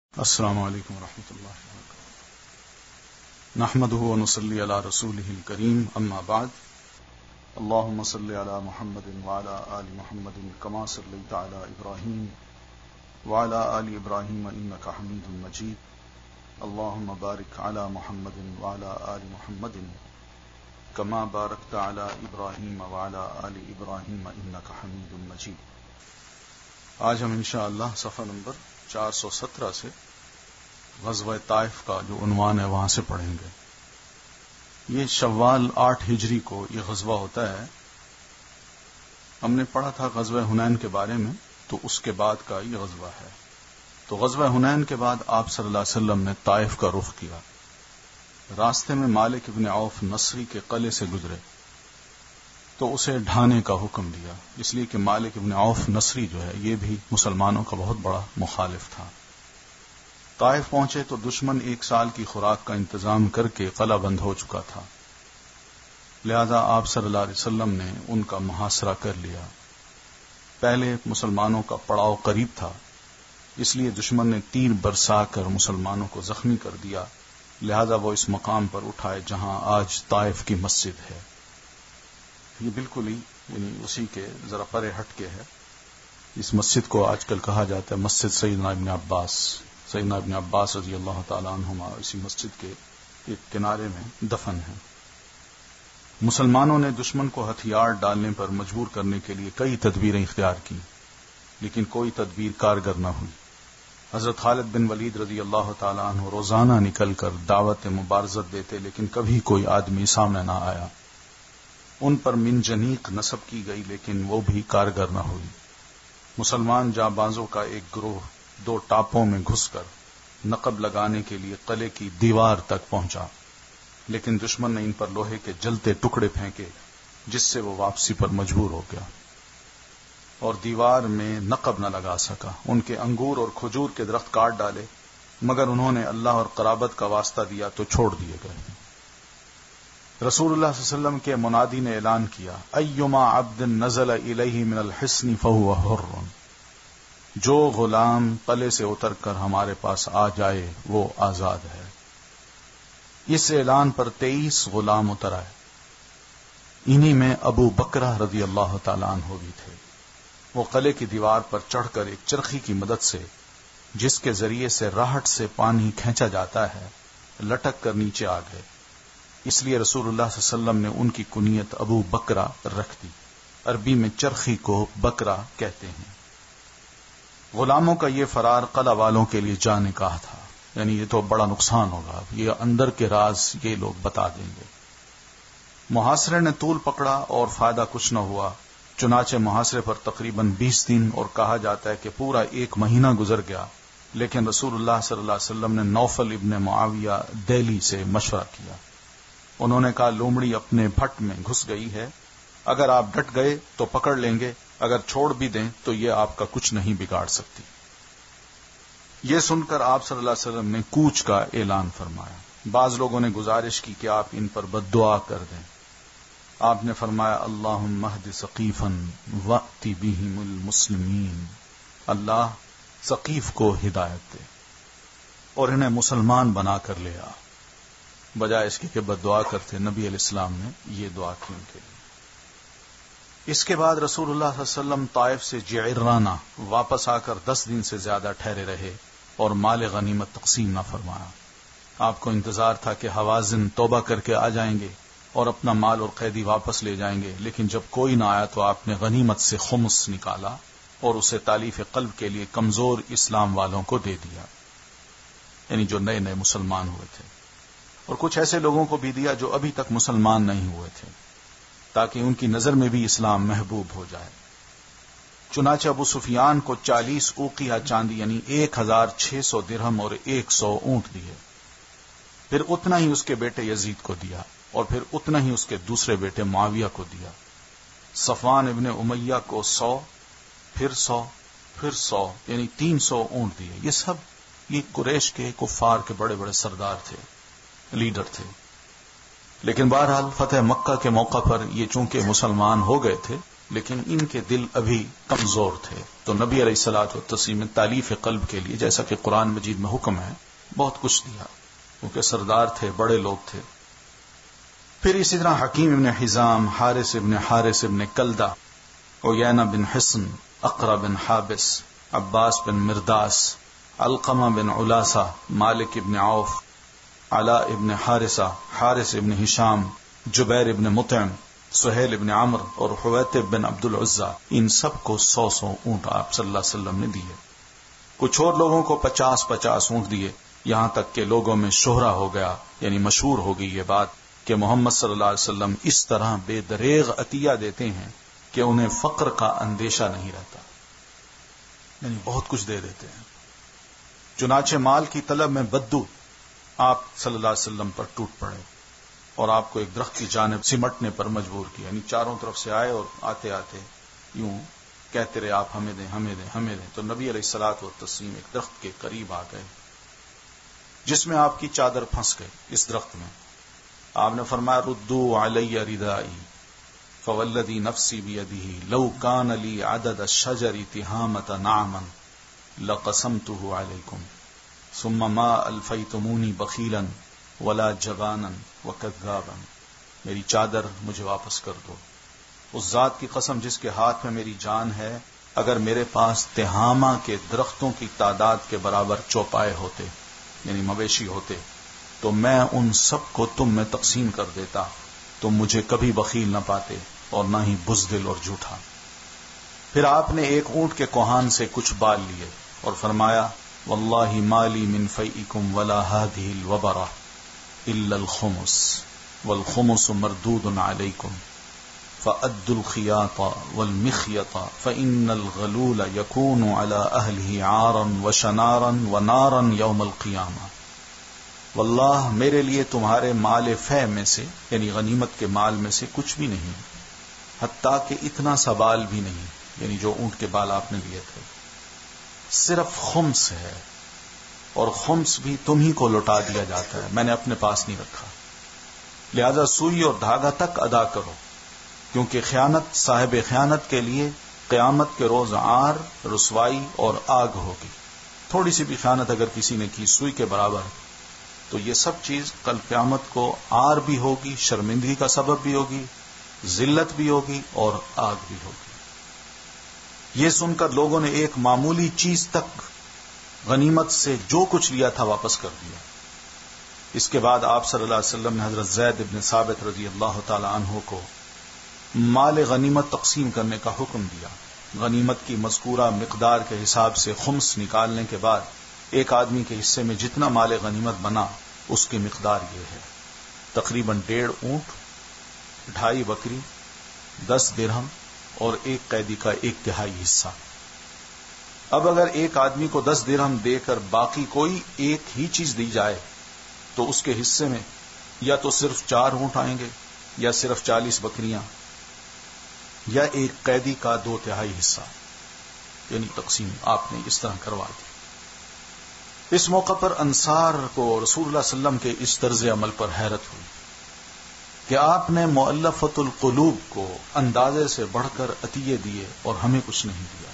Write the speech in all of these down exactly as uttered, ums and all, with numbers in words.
السلام علیکم ورحمۃ اللہ وبرکاتہ نحمده ونصلي على رسوله الكريم اما بعد اللهم صل على محمد وعلى آل محمد كما صليت على ابراهيم وعلى آل ابراهيم انك حميد مجيد اللهم بارك على محمد وعلى آل محمد كما باركت على ابراهيم وعلى آل ابراهيم انك حميد مجيد۔ آج ہم انشاءاللہ صفحہ نمبر چار سو سترہ سے غزوہ طائف کا جو عنوان ہے وہاں سے پڑھیں گے۔ یہ شوال آٹھ ہجری کو یہ غزوہ ہوتا ہے۔ ہم نے پڑھا تھا غزوہ حنین کے بارے میں، تو اس کے بعد کا یہ غزوہ ہے۔ تو غزوہ حنین کے بعد آپ صلی اللہ علیہ وسلم نے طائف کا رخ کیا۔ راستے میں مالک ابن عوف نصری کے قلعے سے گزرے تو اسے ڈھانے کا حکم دیا، اس لیے کہ مالک ابن عوف نصری جو ہے یہ بھی مسلمانوں کا بہت بڑا مخالف تھا۔ طائف پہنچے تو دشمن ایک سال کی خوراک کا انتظام کر کے قلعہ بند ہو چکا تھا، لہذا آپ صلی اللہ علیہ وسلم نے ان کا محاصرہ کر لیا۔ پہلے مسلمانوں کا پڑاؤ قریب تھا، اس لیے دشمن نے تیر برسا کر مسلمانوں کو زخمی کر دیا، لہذا وہ اس مقام پر اٹھائے جہاں آج طائف کی مسجد ہے۔ یہ بالکل ہی یعنی اسی کے ذرا پرے ہٹ کے ہے۔ اس مسجد کو آج کل کہا جاتا ہے مسجد سیدنا ابن عباس۔ سیدنا ابن عباس رضی اللہ تعالی عنہما اسی مسجد کے ایک کنارے میں دفن ہیں۔ مسلمانوں نے دشمن کو ہتھیار ڈالنے پر مجبور کرنے کے لیے کئی تدبیریں اختیار کی، لیکن کوئی تدبیر کارگر نہ ہوئی۔ حضرت خالد بن ولید رضی اللہ تعالی عنہ روزانہ نکل کر دعوت مبارزت دیتے، لیکن کبھی کوئی آدمی سامنے نہ آیا۔ ان پر منجنیق نصب کی گئی، لیکن وہ بھی کارگر نہ ہوئی۔ مسلمان جانبازوں کا ایک گروہ دو ٹاپوں میں گھس کر نقب لگانے کے لیے قلعے کی دیوار تک پہنچا، لیکن دشمن نے ان پر لوہے کے جلتے ٹکڑے پھینکے، جس سے وہ واپسی پر مجبور ہو گیا اور دیوار میں نقب نہ لگا سکا۔ ان کے انگور اور کھجور کے درخت کاٹ ڈالے، مگر انہوں نے اللہ اور قرابت کا واسطہ دیا تو چھوڑ دیے گئے۔ رسول اللہ صلی اللہ علیہ وسلم کے منادی نے اعلان کیا، ایما عبد نزل الیہ من الحصن فہو حر، جو غلام قلعے سے اتر کر ہمارے پاس آ جائے وہ آزاد ہے۔ اس اعلان پر تیئیس غلام اتر آئے، انہی میں ابو بکرہ رضی اللہ تعالیٰ عنہ بھی تھے۔ وہ قلعے کی دیوار پر چڑھ کر ایک چرخی کی مدد سے، جس کے ذریعے سے راہٹ سے پانی کھینچا جاتا ہے، لٹک کر نیچے آ گئے، اس لیے رسول اللہ صلی اللہ علیہ وسلم نے ان کی کنیت ابو بکرہ رکھ دی۔ عربی میں چرخی کو بکرہ کہتے ہیں۔ غلاموں کا یہ فرار قلعہ والوں کے لیے جان نکاح تھا، یعنی یہ تو بڑا نقصان ہوگا، یہ اندر کے راز یہ لوگ بتا دیں گے۔ محاصرے نے طول پکڑا اور فائدہ کچھ نہ ہوا، چنانچہ محاصرے پر تقریباً بیس دن اور کہا جاتا ہے کہ پورا ایک مہینہ گزر گیا، لیکن رسول اللہ صلی اللہ علیہ وسلم نے نوفل ابن معاویہ دہلی سے مشورہ کیا۔ انہوں نے کہا لومڑی اپنے بھٹ میں گھس گئی ہے، اگر آپ ڈٹ گئے تو پکڑ لیں گے، اگر چھوڑ بھی دیں تو یہ آپ کا کچھ نہیں بگاڑ سکتی۔ یہ سن کر آپ صلی اللہ علیہ وسلم نے کوچ کا اعلان فرمایا۔ بعض لوگوں نے گزارش کی کہ آپ ان پر بد دعا کر دیں۔ آپ نے فرمایا اللہم اہد ثقیفا وأت بہم المسلمین، اللہ ثقیف کو ہدایت دے اور انہیں مسلمان بنا کر لے آ۔ بجائے اس کے کہ بد دعا کرتے، نبی علیہ السلام نے یہ دعا کی ان کے لیے۔ اس کے بعد رسول اللہ صلی اللہ علیہ وسلم طائف سے جعرانہ واپس آ کر دس دن سے زیادہ ٹھہرے رہے اور مال غنیمت تقسیم نہ فرمایا۔ آپ کو انتظار تھا کہ حوازن توبہ کر کے آ جائیں گے اور اپنا مال اور قیدی واپس لے جائیں گے، لیکن جب کوئی نہ آیا تو آپ نے غنیمت سے خمس نکالا اور اسے تالیف قلب کے لیے کمزور اسلام والوں کو دے دیا، یعنی جو نئے نئے مسلمان ہوئے تھے، اور کچھ ایسے لوگوں کو بھی دیا جو ابھی تک مسلمان نہیں ہوئے تھے، تاکہ ان کی نظر میں بھی اسلام محبوب ہو جائے۔ چنانچہ ابو سفیان کو چالیس اوقیہ چاندی یعنی ایک ہزار چھ سو درہم اور ایک سو اونٹ دیے، پھر اتنا ہی اس کے بیٹے یزید کو دیا، اور پھر اتنا ہی اس کے دوسرے بیٹے معاویہ کو دیا۔ صفوان ابن امیہ کو سو، پھر سو، پھر سو، یعنی تین سو اونٹ دیے۔ یہ سب یہ قریش کے کفار کے بڑے بڑے سردار تھے، لیڈر تھے۔ لیکن بہرحال فتح مکہ کے موقع پر یہ چونکہ مسلمان ہو گئے تھے لیکن ان کے دل ابھی کمزور تھے. تو نبی علیہ الصلوۃ والتسلیم نے تالیف قلب کے لیے، جیسا کہ قرآن مجید میں حکم ہے، بہت کچھ دیا، کیونکہ سردار تھے، بڑے لوگ تھے. پھر اسی طرح حکیم ابن حزام، حارث ابن حارث ابن کلدہ، عیینہ بن حصن، اقرا بن حابس، عباس بن مرداس، علقمہ بن علاسہ، مالک ابن عوف، علاء ابن حارثہ، حارث ابن ہشام، جبیر ابن مطعم، سہیل ابن عمر اور حویتب بن عبد العزہ، ان سب کو سو سو اونٹ آپ صلی اللہ علیہ وسلم نے دیے. کچھ اور لوگوں کو پچاس پچاس اونٹ دیے، یہاں تک کہ لوگوں میں شہرہ ہو گیا، یعنی مشہور ہو گئی یہ بات کہ محمد صلی اللہ علیہ وسلم اس طرح بے دریغ عطیہ دیتے ہیں کہ انہیں فقر کا اندیشہ نہیں رہتا، یعنی بہت کچھ دے دیتے ہیں. چنانچہ مال کی طلب میں بدو آپ صلی اللہ علیہ وسلم پر ٹوٹ پڑے اور آپ کو ایک درخت کی جانب سمٹنے پر مجبور کیا، یعنی چاروں طرف سے آئے اور آتے آتے یوں کہتے رہے آپ ہمیں دیں ہمیں دیں ہمیں دیں. تو نبی علیہ الصلوۃ والتسلیم ایک درخت کے قریب آ گئے جس میں آپ کی چادر پھنس گئی. اس درخت میں آپ نے فرمایا ردوا علی ردائی فوالذی نفسی بیدہ لو کان لی عدد الشجر تہامۃ نعما لقسمتہ علیکم ثم ما الفیتمونی بخیلا ولا جبانا وکذابا. میری چادر مجھے واپس کر دو. اس ذات کی قسم جس کے ہاتھ میں میری جان ہے، اگر میرے پاس تہامہ کے درختوں کی تعداد کے برابر چوپائے ہوتے، یعنی مویشی ہوتے، تو میں ان سب کو تم میں تقسیم کر دیتا، تم مجھے کبھی بخیل نہ پاتے اور نہ ہی بزدل اور جھوٹا. پھر آپ نے ایک اونٹ کے کوہان سے کچھ بال لیے اور فرمایا واللہ مالی من فیئکم ولا هذه الوبرہ الا الخمس والخمس مردود علیکم فأدوا الخیاط والمخیط فإن الغلول یکون علی اہلہ عارا وشنارا ونارا یوم القیامہ. واللہ میرے لیے تمہارے مال فے میں سے، یعنی غنیمت کے مال میں سے کچھ بھی نہیں، حتیٰ کہ اتنا سا بال بھی نہیں، یعنی جو اونٹ کے بال آپ نے لیے تھے، صرف خمس ہے، اور خمس بھی تم ہی کو لوٹا دیا جاتا ہے، میں نے اپنے پاس نہیں رکھا. لہذا سوئی اور دھاگا تک ادا کرو، کیونکہ خیانت صاحب خیانت کے لیے قیامت کے روز عار، رسوائی اور آگ ہوگی. تھوڑی سی بھی خیانت اگر کسی نے کی سوئی کے برابر، تو یہ سب چیز کل قیامت کو عار بھی ہوگی، شرمندگی کا سبب بھی ہوگی، ذلت بھی ہوگی اور آگ بھی ہوگی. یہ سن کر لوگوں نے ایک معمولی چیز تک غنیمت سے جو کچھ لیا تھا واپس کر دیا. اس کے بعد آپ صلی اللہ علیہ وسلم نے حضرت زید بن ثابت رضی اللہ تعالی عنہ کو مال غنیمت تقسیم کرنے کا حکم دیا. غنیمت کی مذکورہ مقدار کے حساب سے خمس نکالنے کے بعد ایک آدمی کے حصے میں جتنا مال غنیمت بنا اس کی مقدار یہ ہے، تقریباً ڈیڑھ اونٹ، ڈھائی بکری، دس درہم اور ایک قیدی کا ایک تہائی حصہ. اب اگر ایک آدمی کو دس درہم دے کر باقی کوئی ایک ہی چیز دی جائے تو اس کے حصے میں یا تو صرف چار اونٹ آئیں گے، یا صرف چالیس بکریاں، یا ایک قیدی کا دو تہائی حصہ، یعنی تقسیم آپ نے اس طرح کروا دی. اس موقع پر انصار کو رسول اللہ صلی اللہ علیہ وسلم کے اس طرز عمل پر حیرت ہوئی کہ آپ نے مؤلفۃ القلوب کو اندازے سے بڑھ کر عطیے دیے اور ہمیں کچھ نہیں دیا.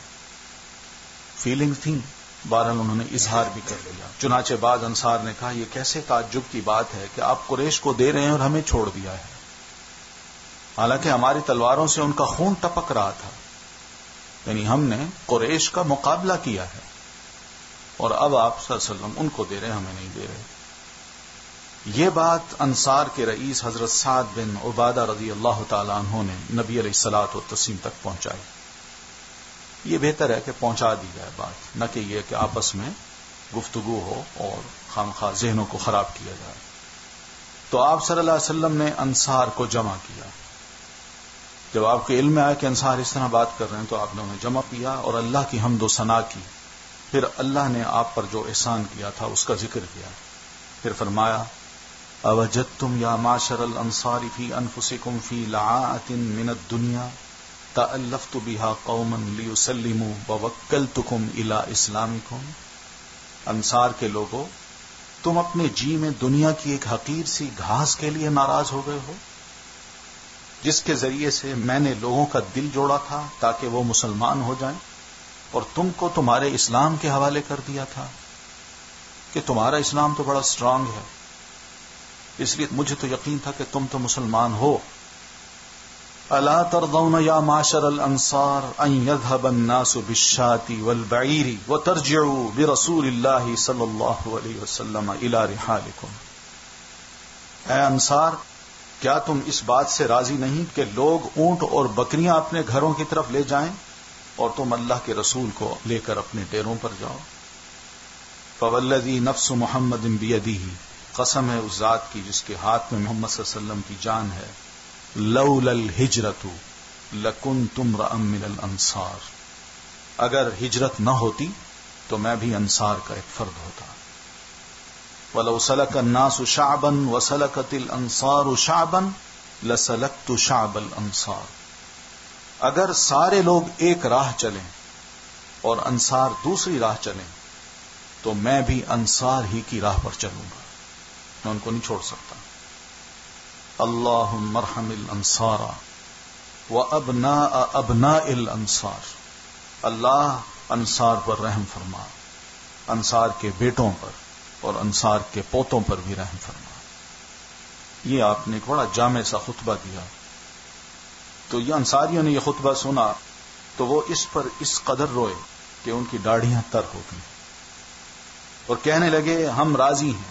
فیلنگ تھی، بہرحال انہوں نے اظہار بھی کر دیا. چنانچہ بعض انصار نے کہا یہ کیسے تعجب کی بات ہے کہ آپ قریش کو دے رہے ہیں اور ہمیں چھوڑ دیا ہے، حالانکہ ہماری تلواروں سے ان کا خون ٹپک رہا تھا، یعنی ہم نے قریش کا مقابلہ کیا ہے اور اب آپ صلی اللہ علیہ وسلم ان کو دے رہے ہیں، ہمیں نہیں دے رہے. یہ بات انصار کے رئیس حضرت سعد بن عبادہ رضی اللہ تعالی عنہ نے نبی علیہ الصلوۃ والتسلیم تک پہنچائی. یہ بہتر ہے کہ پہنچا دی جائے بات، نہ کہ یہ کہ آپس میں گفتگو ہو اور خامخواہ ذہنوں کو خراب کیا جائے. تو آپ صلی اللہ علیہ وسلم نے انصار کو جمع کیا. جب آپ کے علم میں آیا کہ انصار اس طرح بات کر رہے ہیں تو آپ نے انہیں جمع کیا اور اللہ کی حمد و ثنا کی. پھر اللہ نے آپ پر جو احسان کیا تھا اس کا ذکر کیا. پھر فرمایا اوجدتم یا معشر الانصار فی انفسکم فی لعاءۃ من الدنیا تألفت بها قوما لیسلموا ووکلتکم الی اسلامکم. انصار کے لوگوں، تم اپنے جی میں دنیا کی ایک حقیر سی گھاس کے لیے ناراض ہو گئے ہو جس کے ذریعے سے میں نے لوگوں کا دل جوڑا تھا تاکہ وہ مسلمان ہو جائیں، اور تم کو تمہارے اسلام کے حوالے کر دیا تھا کہ تمہارا اسلام تو بڑا اسٹرانگ ہے، اس لیے مجھے تو یقین تھا کہ تم تو مسلمان ہو۔ الا ترضون یا معشر الانصار ان يذهب الناس بالشاة والبعير وترجعوا برسول الله صلی اللہ علیہ وسلم الى رحالکم۔ اے انصار، کیا تم اس بات سے راضی نہیں کہ لوگ اونٹ اور بکریاں اپنے گھروں کی طرف لے جائیں اور تم اللہ کے رسول کو لے کر اپنے ڈیروں پر جاؤ؟ فوالذی نفس محمد بیدہ، قسم ہے اس ذات کی جس کے ہاتھ میں محمد صلی اللہ علیہ وسلم کی جان ہے، لولا الہجرۃ لکنت امرأ من الانصار، اگر ہجرت نہ ہوتی تو میں بھی انصار کا ایک فرد ہوتا۔ وَلَوْ سَلَكَ النَّاسُ شَعْبًا وَسَلَكَتِ الْأَنصَارُ شَعْبًا لَسَلَكْتُ شَعْبَ الْأَنصَارِ، اگر سارے لوگ ایک راہ چلیں اور انصار دوسری راہ چلیں تو میں بھی انصار ہی کی راہ پر چلوں گا، میں ان کو نہیں چھوڑ سکتا۔ اللہم ارحم الانصار وابناء ابناء الانصار، اللہ انصار پر رحم فرما، انصار کے بیٹوں پر اور انصار کے پوتوں پر بھی رحم فرما۔ یہ آپ نے ایک بڑا جامع سا خطبہ دیا، تو یہ انصاریوں نے یہ خطبہ سنا تو وہ اس پر اس قدر روئے کہ ان کی داڑھیاں تر ہو گئیں اور کہنے لگے ہم راضی ہیں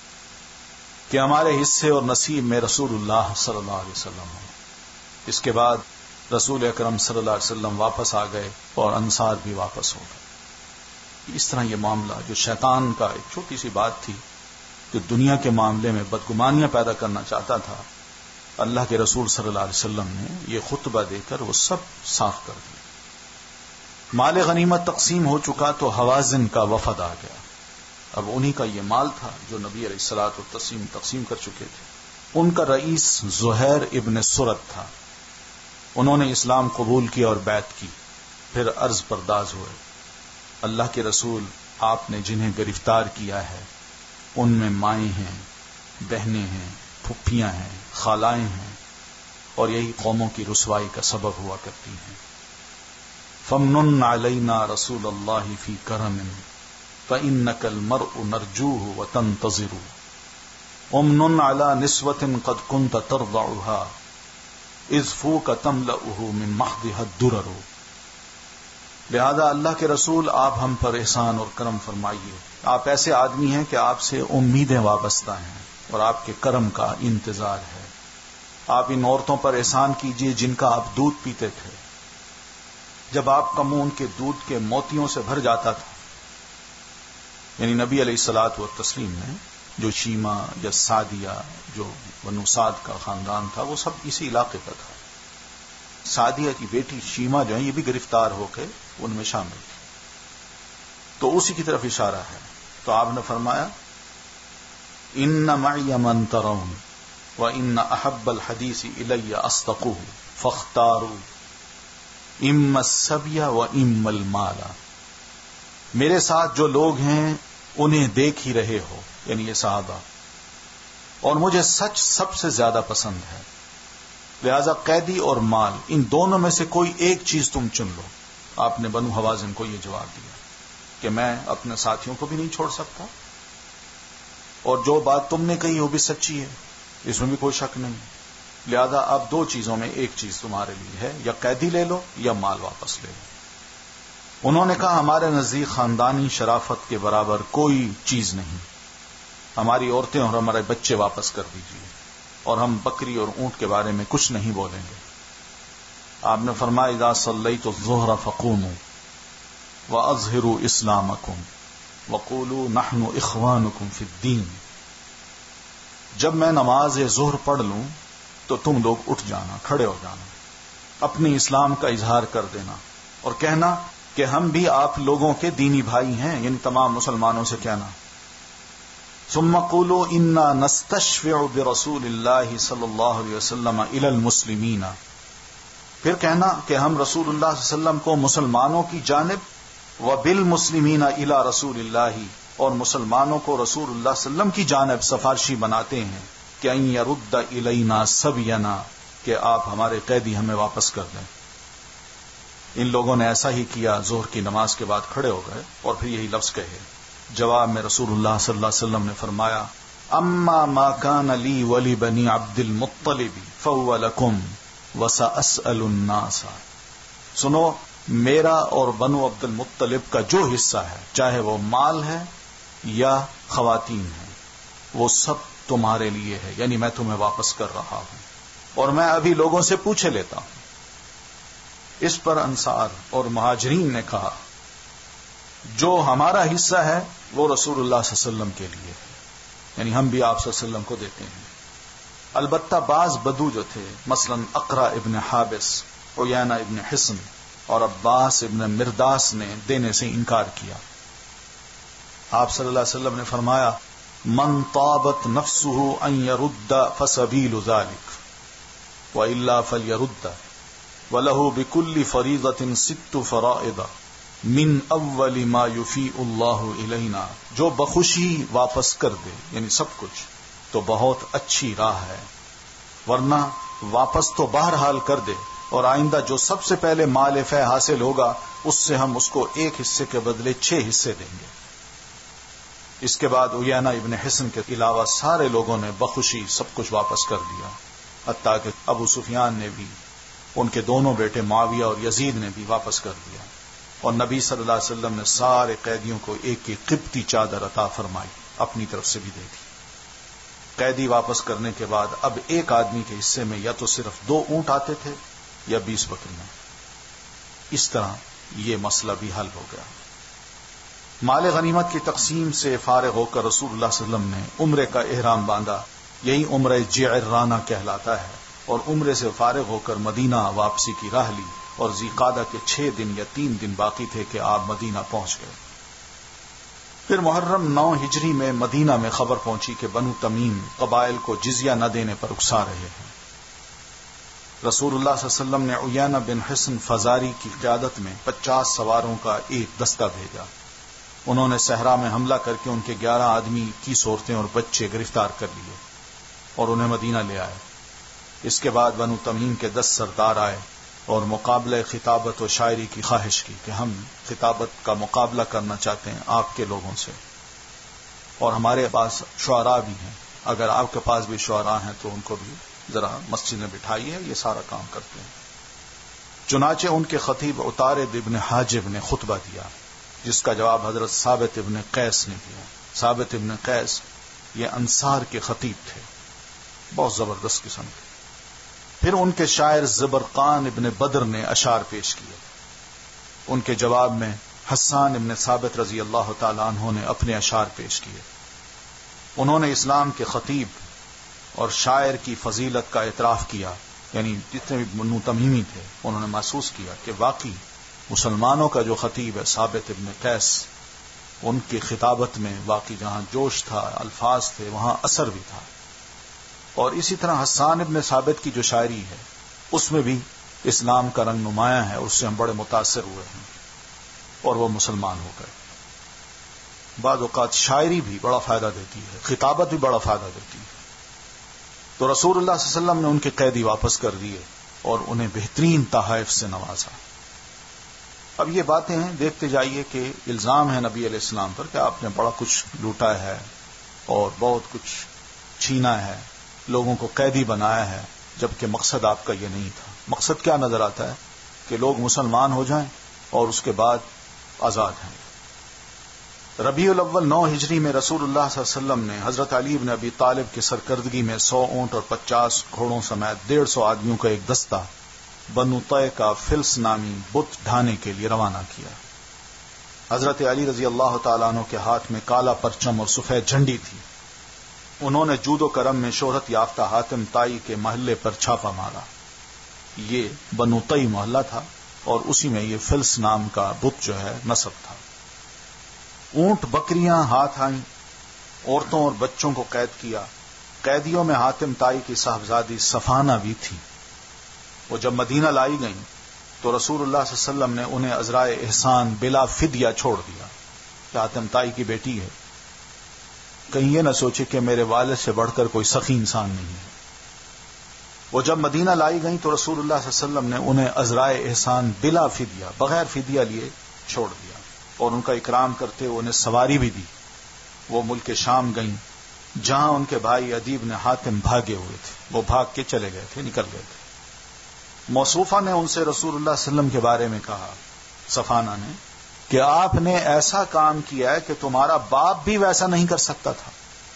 کہ ہمارے حصے اور نصیب میں رسول اللہ صلی اللہ علیہ وسلم ہو۔ اس کے بعد رسول اکرم صلی اللہ علیہ وسلم واپس آ گئے اور انصار بھی واپس ہو گئے۔ اس طرح یہ معاملہ جو شیطان کا ایک چھوٹی سی بات تھی، جو دنیا کے معاملے میں بدگمانیاں پیدا کرنا چاہتا تھا، اللہ کے رسول صلی اللہ علیہ وسلم نے یہ خطبہ دے کر وہ سب صاف کر دیا۔ مال غنیمت تقسیم ہو چکا تو حوازن کا وفد آ گیا۔ اب انہی کا یہ مال تھا جو نبی علیہ الصلوۃ والتسلیم تقسیم کر چکے تھے۔ ان کا رئیس زہیر ابن سرد تھا، انہوں نے اسلام قبول کیا اور بیعت کی، پھر عرض پرداز ہوئے۔ اللہ کے رسول آپ نے جنہیں گرفتار کیا ہے ان میں مائیں ہیں، بہنیں ہیں، پھپھیاں ہیں، خالائیں ہیں، اور یہی قوموں کی رسوائی کا سبب ہوا کرتی ہیں۔ فمنن علینا رسول اللہ فی کرم فإنک المرء نرجوہ وتنتظر امن علی نسوة قد کنت ترضعها اذ فوک تملؤہ من محضها الدرر۔ لہذا اللہ کے رسول آپ ہم پر احسان اور کرم فرمائیے، آپ ایسے آدمی ہیں کہ آپ سے امیدیں وابستہ ہیں اور آپ کے کرم کا انتظار ہے۔ آپ ان عورتوں پر احسان کیجئے جن کا آپ دودھ پیتے تھے، جب آپ کا منہ ان کے دودھ کے موتیوں سے بھر جاتا تھا۔ یعنی نبی علیہ الصلوۃ والتسلیم نے جو شیما یا سعدیہ جو بنو سعد کا خاندان تھا وہ سب اسی علاقے کا تھا۔ سعدیہ کی بیٹی شیما جو ہے یہ بھی گرفتار ہو کے ان میں شامل تھی، تو اسی کی طرف اشارہ ہے۔ تو آپ نے فرمایا ان معی من ترون وان احب الحدیث الی اصدقہ فاختاروا اما السبی واما المال، میرے ساتھ جو لوگ ہیں انہیں دیکھ ہی رہے ہو، یعنی یہ صحابہ، اور مجھے سچ سب سے زیادہ پسند ہے، لہذا قیدی اور مال ان دونوں میں سے کوئی ایک چیز تم چن لو۔ آپ نے بنو حوازن کو یہ جواب دیا کہ میں اپنے ساتھیوں کو بھی نہیں چھوڑ سکتا، اور جو بات تم نے کہی وہ بھی سچی ہے، اس میں بھی کوئی شک نہیں، لہذا اب دو چیزوں میں ایک چیز تمہارے لیے ہے، یا قیدی لے لو یا مال واپس لے لو۔ انہوں نے کہا ہمارے نزدیک خاندانی شرافت کے برابر کوئی چیز نہیں، ہماری عورتیں اور ہمارے بچے واپس کر دیجیے، اور ہم بکری اور اونٹ کے بارے میں کچھ نہیں بولیں گے۔ آپ نے فرمایا اذا صلیت الظہر فقوموا واظہروا اسلامکم وقولوا نحن اخوانکم فی الدین، جب میں نماز ظہر پڑھ لوں تو تم لوگ اٹھ جانا، کھڑے ہو جانا، اپنی اسلام کا اظہار کر دینا اور کہنا کہ ہم بھی آپ لوگوں کے دینی بھائی ہیں، یعنی تمام مسلمانوں سے کہنا۔ ثم قولوا انا نستشفع برسول اللہ صلی اللہ علیہ وسلم الی المسلمین، پھر کہنا کہ ہم رسول اللہ صلی اللہ علیہ وسلم کو مسلمانوں کی جانب وبالمسلمین الی رسول اللہ، اور مسلمانوں کو رسول اللہ صلی اللہ علیہ وسلم کی جانب سفارشی بناتے ہیں کہ ان یرد الینا سبینا، کہ آپ ہمارے قیدی ہمیں واپس کر دیں۔ ان لوگوں نے ایسا ہی کیا، ظہر کی نماز کے بعد کھڑے ہو گئے اور پھر یہی لفظ کہے۔ جواب میں رسول اللہ صلی اللہ علیہ وسلم نے فرمایا، اما ما كان لي ولبني عبد المطلب فهو لكم وسأسأل الناس۔ سنو، میرا اور بنو عبد المطلب کا جو حصہ ہے، چاہے وہ مال ہے یا خواتین ہیں، وہ سب تمہارے لیے ہے، یعنی میں تمہیں واپس کر رہا ہوں اور میں ابھی لوگوں سے پوچھے لیتا ہوں۔ اس پر انصار اور مہاجرین نے کہا، جو ہمارا حصہ ہے وہ رسول اللہ صلی اللہ علیہ وسلم کے لیے ہے، یعنی ہم بھی آپ صلی اللہ علیہ وسلم کو دیتے ہیں۔ البتہ بعض بدو جو تھے، مثلا اقرا ابن حابس، عیینہ ابن حصن اور عباس ابن مرداس نے دینے سے انکار کیا۔ آپ صلی اللہ علیہ وسلم نے فرمایا، من طابت نفسه ان يرد فسبيل ذلك والا فليرد وله بكل فريضة ست فرائض من اول ما يفيء الله الينا۔ جو بخوشی واپس کر دے، یعنی سب کچھ، تو بہت اچھی راہ ہے، ورنہ واپس تو بہرحال کر دے، اور آئندہ جو سب سے پہلے مال فے حاصل ہوگا اس سے ہم اس کو ایک حصے کے بدلے چھ حصے دیں گے۔ اس کے بعد عیینہ ابن حصن کے علاوہ سارے لوگوں نے بخوشی سب کچھ واپس کر دیا، حتیٰ کہ ابو سفیان نے بھی، ان کے دونوں بیٹے معاویہ اور یزید نے بھی واپس کر دیا، اور نبی صلی اللہ علیہ وسلم نے سارے قیدیوں کو ایک ایک قبطی چادر عطا فرمائی، اپنی طرف سے بھی دے دی۔ قیدی واپس کرنے کے بعد اب ایک آدمی کے حصے میں یا تو صرف دو اونٹ آتے تھے یا بیس بکریاں۔ اس طرح یہ مسئلہ بھی حل ہو گیا۔ مال غنیمت کی تقسیم سے فارغ ہو کر رسول اللہ صلی اللہ علیہ وسلم نے عمرے کا احرام باندھا، یہی عمرہ جعرانہ کہلاتا ہے، اور عمرے سے فارغ ہو کر مدینہ واپسی کی راہ لی، اور ذیقعدہ کے چھ دن یا تین دن باقی تھے کہ آپ مدینہ پہنچ گئے۔ پھر محرم نو ہجری میں مدینہ میں خبر پہنچی کہ بنو تمیم قبائل کو جزیہ نہ دینے پر اکسا رہے ہیں۔ رسول اللہ صلی اللہ علیہ وسلم نے عیینہ بن حصن فزاری کی قیادت میں پچاس سواروں کا ایک دستہ بھیجا۔ انہوں نے صحرا میں حملہ کر کے ان کے گیارہ آدمی کی عورتیں اور بچے گرفتار کر لیے اور انہیں مدینہ لے آئے۔ اس کے بعد بنو تمیم کے دس سردار آئے اور مقابلہ خطابت و شاعری کی خواہش کی کہ ہم خطابت کا مقابلہ کرنا چاہتے ہیں آپ کے لوگوں سے، اور ہمارے پاس شعراء بھی ہیں، اگر آپ کے پاس بھی شعراء ہیں تو ان کو بھی ذرا مسجد میں بٹھائیے، یہ سارا کام کرتے ہیں۔ چنانچہ ان کے خطیب عطارد ابن حاجب نے خطبہ دیا، جس کا جواب حضرت ثابت ابن قیس نے دیا۔ ثابت ابن قیس یہ انصار کے خطیب تھے، بہت زبردست قسم کے۔ پھر ان کے شاعر زبرقان ابن بدر نے اشعار پیش کیے۔ ان کے جواب میں حسان ابن ثابت رضی اللہ تعالی عنہ نے اپنے اشعار پیش کیے۔ انہوں نے اسلام کے خطیب اور شاعر کی فضیلت کا اعتراف کیا، یعنی جتنے بھی بنو تمیمی تھے انہوں نے محسوس کیا کہ واقعی مسلمانوں کا جو خطیب ہے ثابت ابن قیس، ان کی خطابت میں واقعی جہاں جوش تھا، الفاظ تھے، وہاں اثر بھی تھا۔ اور اسی طرح حسان ابن ثابت کی جو شاعری ہے اس میں بھی اسلام کا رنگ نمایاں ہے، اس سے ہم بڑے متاثر ہوئے ہیں اور وہ مسلمان ہو گئے۔ بعض اوقات شاعری بھی بڑا فائدہ دیتی ہے، خطابت بھی بڑا فائدہ دیتی ہے۔ تو رسول اللہ صلی اللہ علیہ وسلم نے ان کے قیدی واپس کر دیے اور انہیں بہترین تحائف سے نوازا۔ اب یہ باتیں ہیں، دیکھتے جائیے کہ الزام ہے نبی علیہ السلام پر کہ آپ نے بڑا کچھ لوٹا ہے اور بہت کچھ چھینا ہے، لوگوں کو قیدی بنایا ہے، جبکہ مقصد آپ کا یہ نہیں تھا۔ مقصد کیا نظر آتا ہے کہ لوگ مسلمان ہو جائیں اور اس کے بعد آزاد ہیں۔ ربیع الاول نو ہجری میں رسول اللہ صلی اللہ علیہ وسلم نے حضرت علی بن ابی طالب کی سرکردگی میں سو اونٹ اور پچاس گھوڑوں سمیت ڈیڑھ سو آدمیوں کا ایک دستہ بنو طے کا فلس نامی بت ڈھانے کے لیے روانہ کیا۔ حضرت علی رضی اللہ تعالیٰ عنہ کے ہاتھ میں کالا پرچم اور سفید جھنڈی تھی۔ انہوں نے جود و کرم میں شہرت یافتہ حاتم طائی کے محلے پر چھاپا مارا۔ یہ بنو طی محلہ تھا اور اسی میں یہ فلس نام کا بت جو ہے نصب تھا۔ اونٹ بکریاں ہاتھ آئیں، عورتوں اور بچوں کو قید کیا۔ قیدیوں میں حاتم طائی کی صاحبزادی صفانہ بھی تھی۔ وہ جب مدینہ لائی گئیں تو رسول اللہ صلی اللہ علیہ وسلم نے انہیں عذرائے احسان بلا فدیہ چھوڑ دیا کہ حاتم طائی کی بیٹی ہے، کہیں یہ نہ سوچے کہ میرے والد سے بڑھ کر کوئی سخی انسان نہیں ہے۔ وہ جب مدینہ لائی گئیں تو رسول اللہ صلی اللہ علیہ وسلم نے انہیں عذرائے احسان بلا فدیہ، بغیر فدیہ لیے چھوڑ دیا، اور ان کا اکرام کرتے انہیں سواری بھی دی۔ وہ ملک شام گئیں جہاں ان کے بھائی عدی بن حاتم بھاگے ہوئے تھے، وہ بھاگ کے چلے گئے تھے، نکل گئے تھے۔ موصوفہ نے ان سے رسول اللہ صلی اللہ علیہ وسلم کے بارے میں کہا، صفانہ نے، کہ آپ نے ایسا کام کیا ہے کہ تمہارا باپ بھی ویسا نہیں کر سکتا تھا،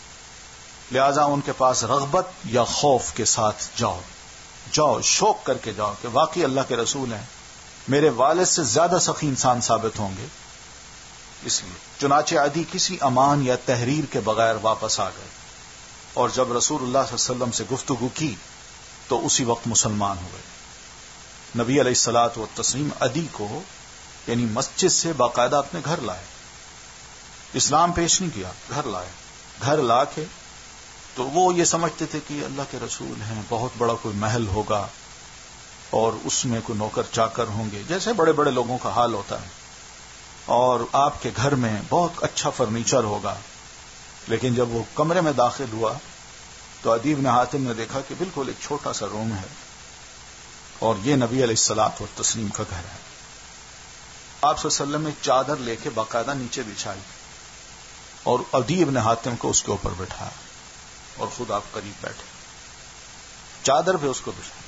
لہذا ان کے پاس رغبت یا خوف کے ساتھ جاؤ جاؤ شوق کر کے جاؤ کہ واقعی اللہ کے رسول ہیں، میرے والد سے زیادہ سخی انسان ثابت ہوں گے۔ اس لیے چنانچہ عدی کسی امان یا تحریر کے بغیر واپس آ گئے، اور جب رسول اللہ صلی اللہ علیہ وسلم سے گفتگو کی تو اسی وقت مسلمان ہوئے۔ نبی علیہ الصلاۃ والتسلیم عدی کو یعنی مسجد سے باقاعدہ اپنے گھر لائے، اسلام پیش نہیں کیا، گھر لائے۔ گھر لا کے تو وہ یہ سمجھتے تھے کہ اللہ کے رسول ہیں، بہت بڑا کوئی محل ہوگا اور اس میں کوئی نوکر چاکر ہوں گے، جیسے بڑے بڑے لوگوں کا حال ہوتا ہے، اور آپ کے گھر میں بہت اچھا فرنیچر ہوگا۔ لیکن جب وہ کمرے میں داخل ہوا تو عدی بن حاتم نے دیکھا کہ بالکل ایک چھوٹا سا روم ہے، اور یہ نبی علیہ الصلاۃ والتسلیم کا گھر ہے۔ آپ صلی اللہ علیہ وسلم نے چادر لے کے باقاعدہ نیچے بچھائی اور عدی بن حاتم کو اس کے اوپر بٹھایا، اور خود آپ قریب بیٹھے، چادر پہ اس کو بچھایا۔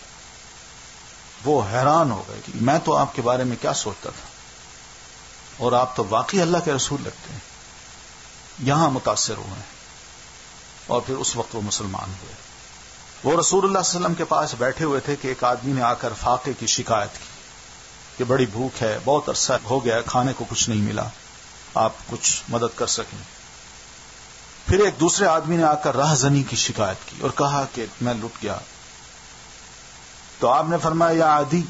وہ حیران ہو گئے کہ میں تو آپ کے بارے میں کیا سوچتا تھا، اور آپ تو واقعی اللہ کے رسول لگتے ہیں۔ یہاں متاثر ہوئے ہیں، اور پھر اس وقت وہ مسلمان ہوئے۔ وہ رسول اللہ صلی اللہ علیہ وسلم کے پاس بیٹھے ہوئے تھے کہ ایک آدمی نے آ کر فاقے کی شکایت کی کہ بڑی بھوک ہے، بہت عرصہ ہو گیا، کھانے کو کچھ نہیں ملا، آپ کچھ مدد کر سکیں۔ پھر ایک دوسرے آدمی نے آ کر راہزنی کی شکایت کی اور کہا کہ میں لٹ گیا۔ تو آپ نے فرمایا، یا عدی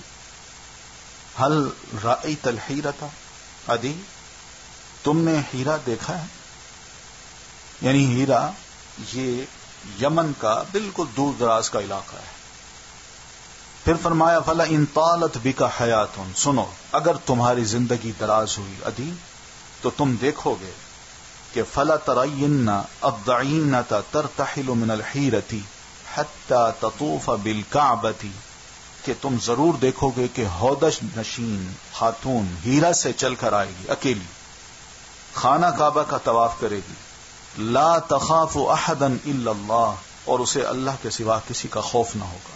ہل رأیت الحیرۃ، عدی تم نے ہیرا دیکھا ہے؟ یعنی ہیرا یہ یمن کا بالکل دور دراز کا علاقہ ہے۔ پھر فرمایا، فلا ان طالت بک حیات، سنو اگر تمہاری زندگی دراز ہوئی عدی تو تم دیکھو گے کہ فلا ترین الضعینۃ ترتحل من الحیرۃ حتی تطوف بالکعبۃ، کہ تم ضرور دیکھو گے کہ ہودج نشین خاتون ہیرا سے چل کر آئے گی، اکیلی خانہ کعبہ کا طواف کرے گی، لا تخاف احدا الا اللہ، اور اسے اللہ کے سوا کسی کا خوف نہ ہوگا۔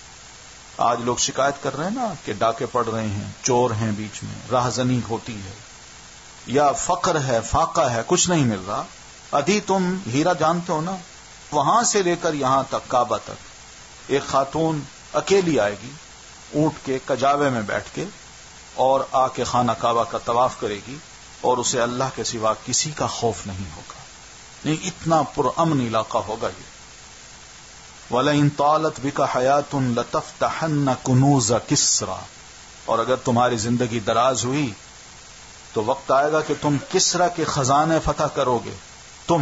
آج لوگ شکایت کر رہے ہیں نا کہ ڈاکے پڑ رہے ہیں، چور ہیں بیچ میں، راہزنی ہوتی ہے، یا فقر ہے، فاقہ ہے، کچھ نہیں مل رہا۔ عدی تم ہیرا جانتے ہو نا، وہاں سے لے کر یہاں تک کعبہ تک ایک خاتون اکیلی آئے گی، اونٹ کے کجاوے میں بیٹھ کے، اور آ کے خانہ کعبہ کا طواف کرے گی، اور اسے اللہ کے سوا کسی کا خوف نہیں ہوگا۔ نہیں، اتنا پرامن علاقہ ہوگا یہ۔ وَلَئِن طَالَتْ بِكَ حَيَاتٌ لَتَفْتَحَنَّ كُنُوزَ كِسْرَى، اور اگر تمہاری زندگی دراز ہوئی تو وقت آئے گا کہ تم کسرا کے خزانے فتح کرو گے۔ تم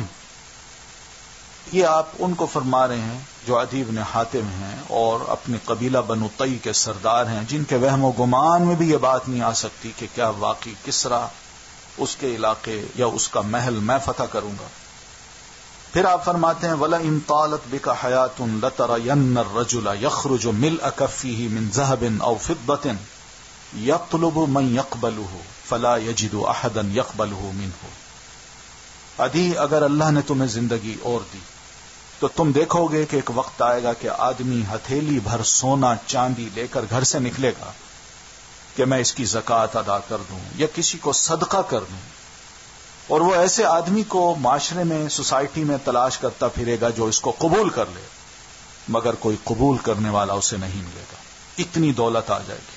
یہ آپ ان کو فرما رہے ہیں جو عدی بن حاتم ہیں اور اپنے قبیلہ بنو طی کے سردار ہیں، جن کے وہم و گمان میں بھی یہ بات نہیں آ سکتی کہ کیا واقعی کسرا اس کے علاقے یا اس کا محل میں فتح کروں گا۔ پھر آپ فرماتے ہیں، وَلَئِن طَالَتْ بِكَ حَيَاتٌ لَتَرَيَنَّ الرَّجُلَ يَخْرُجُ مِلْءَ كَفِّهِ مِنْ ذَهَبٍ أَوْ فِضَّةٍ يَطْلُبُ مَنْ يَقْبَلُهُ فَلَا يَجِدُ أَحَدًا يَقْبَلُهُ مِنْهُ۔ عدی اگر اللہ نے تمہیں زندگی اور دی تو تم دیکھو گے کہ ایک وقت آئے گا کہ آدمی ہتھیلی بھر سونا چاندی لے کر گھر سے نکلے گا کہ میں اس کی زکوٰۃ ادا کر دوں یا کسی کو صدقہ کر دوں، اور وہ ایسے آدمی کو معاشرے میں، سوسائٹی میں تلاش کرتا پھرے گا جو اس کو قبول کر لے، مگر کوئی قبول کرنے والا اسے نہیں ملے گا۔ اتنی دولت آ جائے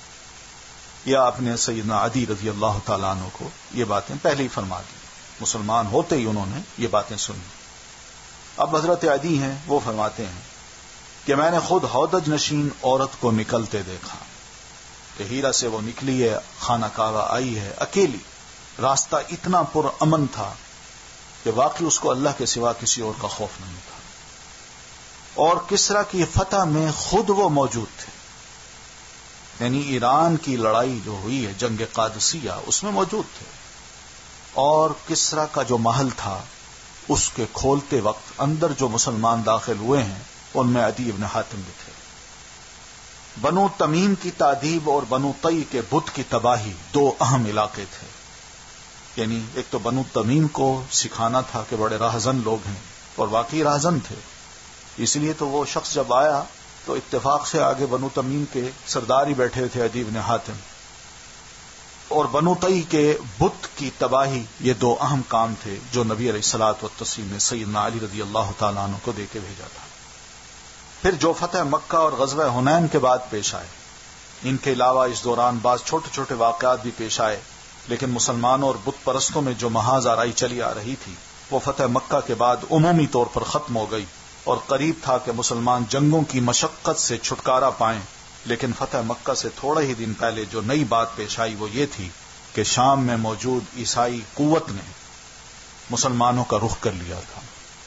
گی۔ یا آپ نے سیدنا عدی رضی اللہ تعالیٰ عنہ کو یہ باتیں پہلے ہی فرما دی، مسلمان ہوتے ہی انہوں نے یہ باتیں سنی۔ اب حضرت عدی ہیں، وہ فرماتے ہیں کہ میں نے خود ہودج نشین عورت کو نکلتے دیکھا کہ ہیرا سے وہ نکلی ہے، خانہ کعبہ آئی ہے اکیلی، راستہ اتنا پر امن تھا کہ واقعی اس کو اللہ کے سوا کسی اور کا خوف نہیں تھا، اور کسرا کی فتح میں خود وہ موجود تھے، یعنی ایران کی لڑائی جو ہوئی ہے، جنگ قادسیہ، اس میں موجود تھے، اور کسرا کا جو محل تھا اس کے کھولتے وقت اندر جو مسلمان داخل ہوئے ہیں ان میں عدی بن حاتم بھی تھے۔ بنو تمیم کی تادیب اور بنو طی کے بت کی تباہی دو اہم علاقے تھے. یعنی ایک تو بنو تمیم کو سکھانا تھا کہ بڑے راہزن لوگ ہیں، اور واقعی راہزن تھے، اس لیے تو وہ شخص جب آیا تو اتفاق سے آگے بنو تمیم کے سردار ہی بیٹھے تھے، عدی بن حاتم. اور بنو طی کے بت کی تباہی، یہ دو اہم کام تھے جو نبی علیہ الصلوۃ والتسلیم نے سیدنا علی رضی اللہ تعالیٰ عنہ کو دے کے بھیجا تھا. پھر جو فتح مکہ اور غزوہ حنین کے بعد پیش آئے، ان کے علاوہ اس دوران بعض چھوٹے چھوٹے واقعات بھی پیش آئے، لیکن مسلمانوں اور بت پرستوں میں جو محاذ آرائی چلی آ رہی تھی وہ فتح مکہ کے بعد عمومی طور پر ختم ہو گئی، اور قریب تھا کہ مسلمان جنگوں کی مشقت سے چھٹکارا پائیں. لیکن فتح مکہ سے تھوڑے ہی دن پہلے جو نئی بات پیش آئی وہ یہ تھی کہ شام میں موجود عیسائی قوت نے مسلمانوں کا رخ کر لیا تھا.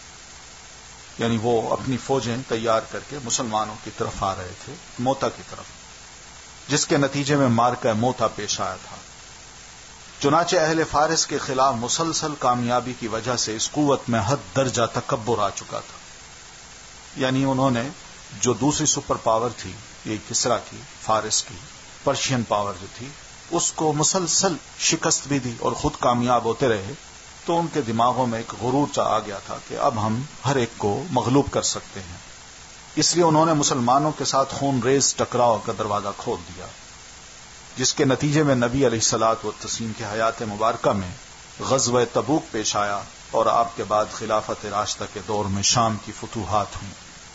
یعنی وہ اپنی فوجیں تیار کر کے مسلمانوں کی طرف آ رہے تھے، موتا کی طرف، جس کے نتیجے میں مارکہ موتا پیش آیا تھا. چنانچہ اہل فارس کے خلاف مسلسل کامیابی کی وجہ سے اس قوت میں حد درجہ تکبر آ چکا تھا. یعنی انہوں نے جو دوسری سپر پاور تھی، یہ کسرا کی، فارس کی، پرشین پاور جو تھی، اس کو مسلسل شکست بھی دی اور خود کامیاب ہوتے رہے، تو ان کے دماغوں میں ایک غرور چا آ گیا تھا کہ اب ہم ہر ایک کو مغلوب کر سکتے ہیں. اس لیے انہوں نے مسلمانوں کے ساتھ خون ریز ٹکراؤ کا دروازہ کھول دیا، جس کے نتیجے میں نبی علیہ الصلوۃ والتسلیم کی حیات مبارکہ میں غزوہ تبوک پیش آیا، اور آپ کے بعد خلافت راشدہ کے دور میں شام کی فتوحات ہوئیں.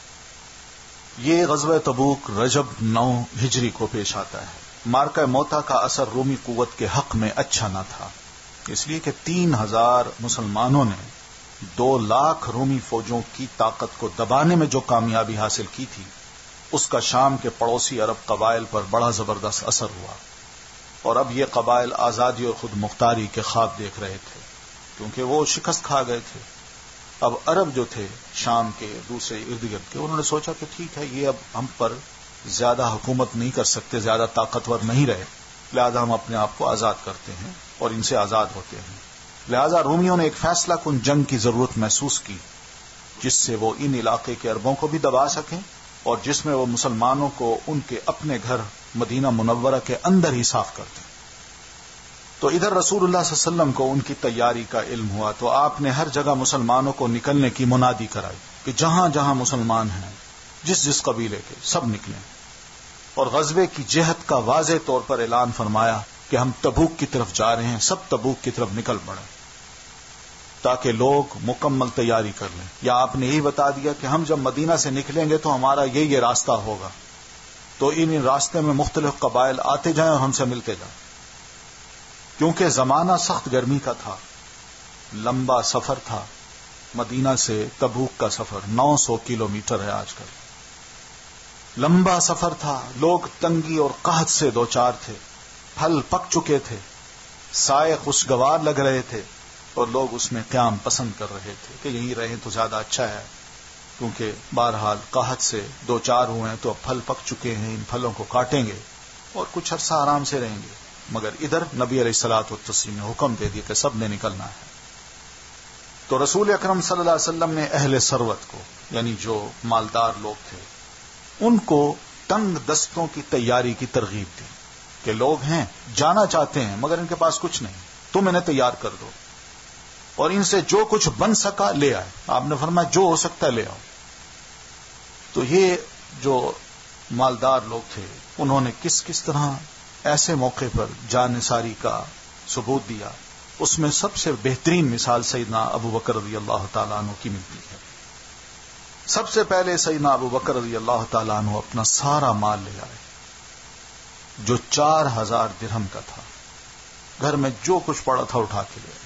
یہ غزوہ تبوک رجب نو ہجری کو پیش آتا ہے. مارکہ موتا کا اثر رومی قوت کے حق میں اچھا نہ تھا، اس لیے کہ تین ہزار مسلمانوں نے دو لاکھ رومی فوجوں کی طاقت کو دبانے میں جو کامیابی حاصل کی تھی، اس کا شام کے پڑوسی عرب قبائل پر بڑا زبردست اثر ہوا. اور اب یہ قبائل آزادی اور خود مختاری کے خواب دیکھ رہے تھے، کیونکہ وہ شکست کھا گئے تھے. اب عرب جو تھے شام کے دوسرے ارد گرد کے، انہوں نے سوچا کہ ٹھیک ہے، یہ اب ہم پر زیادہ حکومت نہیں کر سکتے، زیادہ طاقتور نہیں رہے، لہذا ہم اپنے آپ کو آزاد کرتے ہیں اور ان سے آزاد ہوتے ہیں. لہذا رومیوں نے ایک فیصلہ کن جنگ کی ضرورت محسوس کی، جس سے وہ ان علاقے کے عربوں کو بھی دبا سکیں اور جس میں وہ مسلمانوں کو ان کے اپنے گھر مدینہ منورہ کے اندر ہی صاف کرتے. تو ادھر رسول اللہ صلی اللہ علیہ وسلم کو ان کی تیاری کا علم ہوا، تو آپ نے ہر جگہ مسلمانوں کو نکلنے کی منادی کرائی کہ جہاں جہاں مسلمان ہیں، جس جس قبیلے کے، سب نکلیں. اور غزوے کی جہت کا واضح طور پر اعلان فرمایا کہ ہم تبوک کی طرف جا رہے ہیں، سب تبوک کی طرف نکل پڑے تاکہ لوگ مکمل تیاری کر لیں. یا آپ نے یہی بتا دیا کہ ہم جب مدینہ سے نکلیں گے تو ہمارا یہ یہ راستہ ہوگا، تو ان راستے میں مختلف قبائل آتے جائیں اور ہم سے ملتے جائیں. کیونکہ زمانہ سخت گرمی کا تھا، لمبا سفر تھا، مدینہ سے تبوک کا سفر نو سو کلو میٹر ہے آج کل. لمبا سفر تھا، لوگ تنگی اور قحط سے دوچار تھے، پھل پک چکے تھے، سائے خوشگوار لگ رہے تھے، اور لوگ اس میں قیام پسند کر رہے تھے کہ یہیں رہیں تو زیادہ اچھا ہے، کیونکہ بہرحال قحط سے دوچار ہوئے ہیں تو اب پھل پک چکے ہیں، ان پھلوں کو کاٹیں گے اور کچھ عرصہ آرام سے رہیں گے. مگر ادھر نبی علیہ الصلوۃ والتسلیم نے حکم دے دیا کہ سب نے نکلنا ہے. تو رسول اکرم صلی اللہ علیہ وسلم نے اہل ثروت کو، یعنی جو مالدار لوگ تھے، ان کو تنگ دستوں کی تیاری کی ترغیب دی کہ لوگ ہیں جانا چاہتے ہیں مگر ان کے پاس کچھ نہیں، تم انہیں تیار کر دو اور ان سے جو کچھ بن سکا لے آئے. آپ نے فرمایا جو ہو سکتا ہے لے آؤ. تو یہ جو مالدار لوگ تھے انہوں نے کس کس طرح ایسے موقع پر جانثاری کا ثبوت دیا. اس میں سب سے بہترین مثال سیدنا ابو بکر رضی اللہ تعالیٰ عنہ کی ملتی ہے. سب سے پہلے سیدنا ابو بکر رضی اللہ تعالیٰ عنہ اپنا سارا مال لے آئے جو چار ہزار درہم کا تھا، گھر میں جو کچھ پڑا تھا اٹھا کے لے آئے.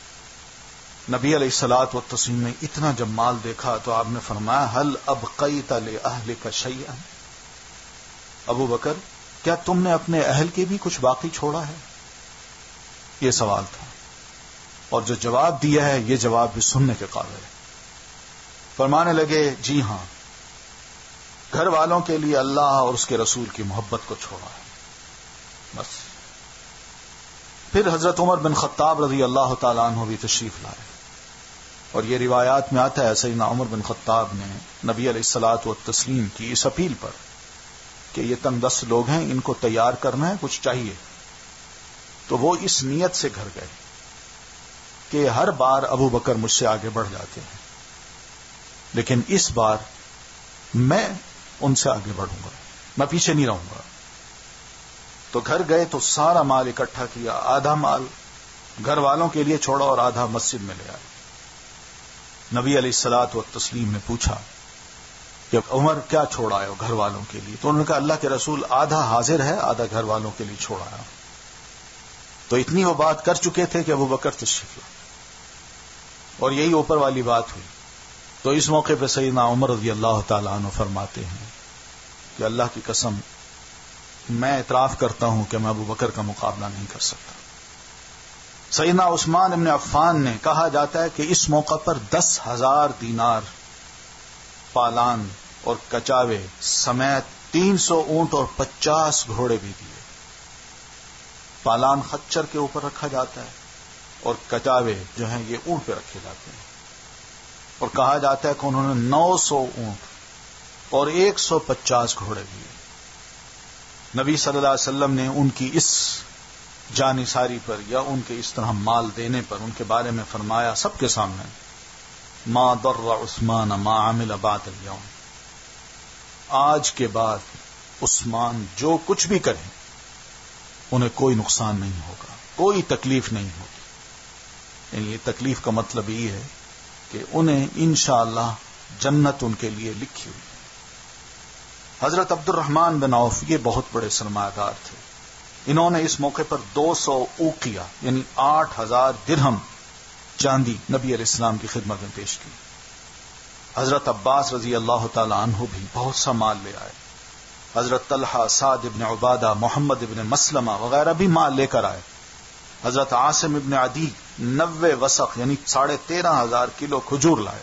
نبی علیہ الصلوۃ والتسلیم نے اتنا جب مال دیکھا تو آپ نے فرمایا هل ابقیت لأہلک شیئا، ابو بکر کیا تم نے اپنے اہل کے بھی کچھ باقی چھوڑا ہے؟ یہ سوال تھا، اور جو جواب دیا ہے یہ جواب بھی سننے کے قابل ہے. فرمانے لگے جی ہاں، گھر والوں کے لیے اللہ اور اس کے رسول کی محبت کو چھوڑا ہے بس. پھر حضرت عمر بن خطاب رضی اللہ تعالیٰ عنہ بھی تشریف لائے، اور یہ روایات میں آتا ہے سیدنا عمر بن خطاب نے نبی علیہ الصلوۃ والتسلیم کی اس اپیل پر کہ یہ تنگ دست لوگ ہیں، ان کو تیار کرنا ہے، کچھ چاہیے. تو وہ اس نیت سے گھر گئے کہ ہر بار ابو بکر مجھ سے آگے بڑھ جاتے ہیں، لیکن اس بار میں ان سے آگے بڑھوں گا، میں پیچھے نہیں رہوں گا. تو گھر گئے تو سارا مال اکٹھا کیا، آدھا مال گھر والوں کے لیے چھوڑا اور آدھا مسجد میں لے آئے. نبی علیہ الصلوۃ والتسلیم نے پوچھا کہ عمر کیا چھوڑا ہے گھر والوں کے لیے؟ تو انہوں نے کہا اللہ کے رسول آدھا حاضر ہے، آدھا گھر والوں کے لیے چھوڑا ہے. تو اتنی وہ بات کر چکے تھے کہ ابو بکر تشریف لائے اور یہی اوپر والی بات ہوئی. تو اس موقع پہ سیدنا عمر رضی اللہ تعالی عنہ فرماتے ہیں کہ اللہ کی قسم میں اعتراف کرتا ہوں کہ میں ابو بکر کا مقابلہ نہیں کر سکتا. سیدنا عثمان ابن عفان نے، کہا جاتا ہے کہ اس موقع پر دس ہزار دینار پالان اور کچاوے سمیت تین سو اونٹ اور پچاس گھوڑے بھی دیے. پالان خچر کے اوپر رکھا جاتا ہے اور کچاوے جو ہیں یہ اونٹ پہ رکھے جاتے ہیں. اور کہا جاتا ہے کہ انہوں نے نو سو اونٹ اور ایک سو پچاس گھوڑے دیے. نبی صلی اللہ علیہ وسلم نے ان کی اس جانثاری پر یا ان کے اس طرح مال دینے پر ان کے بارے میں فرمایا سب کے سامنے، ما ضر عثمان ما عمل بعد اليوم، آج کے بعد عثمان جو کچھ بھی کریں انہیں کوئی نقصان نہیں ہوگا، کوئی تکلیف نہیں ہوگی. یعنی یہ تکلیف کا مطلب یہ ہے کہ انہیں انشاءاللہ جنت ان کے لیے لکھی ہوئی. حضرت عبد الرحمن بن عوف یہ بہت بڑے سرمایہ دار تھے. انہوں نے اس موقع پر دو سو اوقیہ یعنی آٹھ ہزار درہم چاندی نبی علیہ السلام کی خدمت میں پیش کی. حضرت عباس رضی اللہ تعالی عنہ بھی بہت سا مال لے آئے. حضرت طلحہ، سعد ابن عبادہ، محمد ابن مسلمہ وغیرہ بھی مال لے کر آئے. حضرت عاصم ابن عدی نوے وسق یعنی ساڑھے تیرہ ہزار کلو کھجور لائے.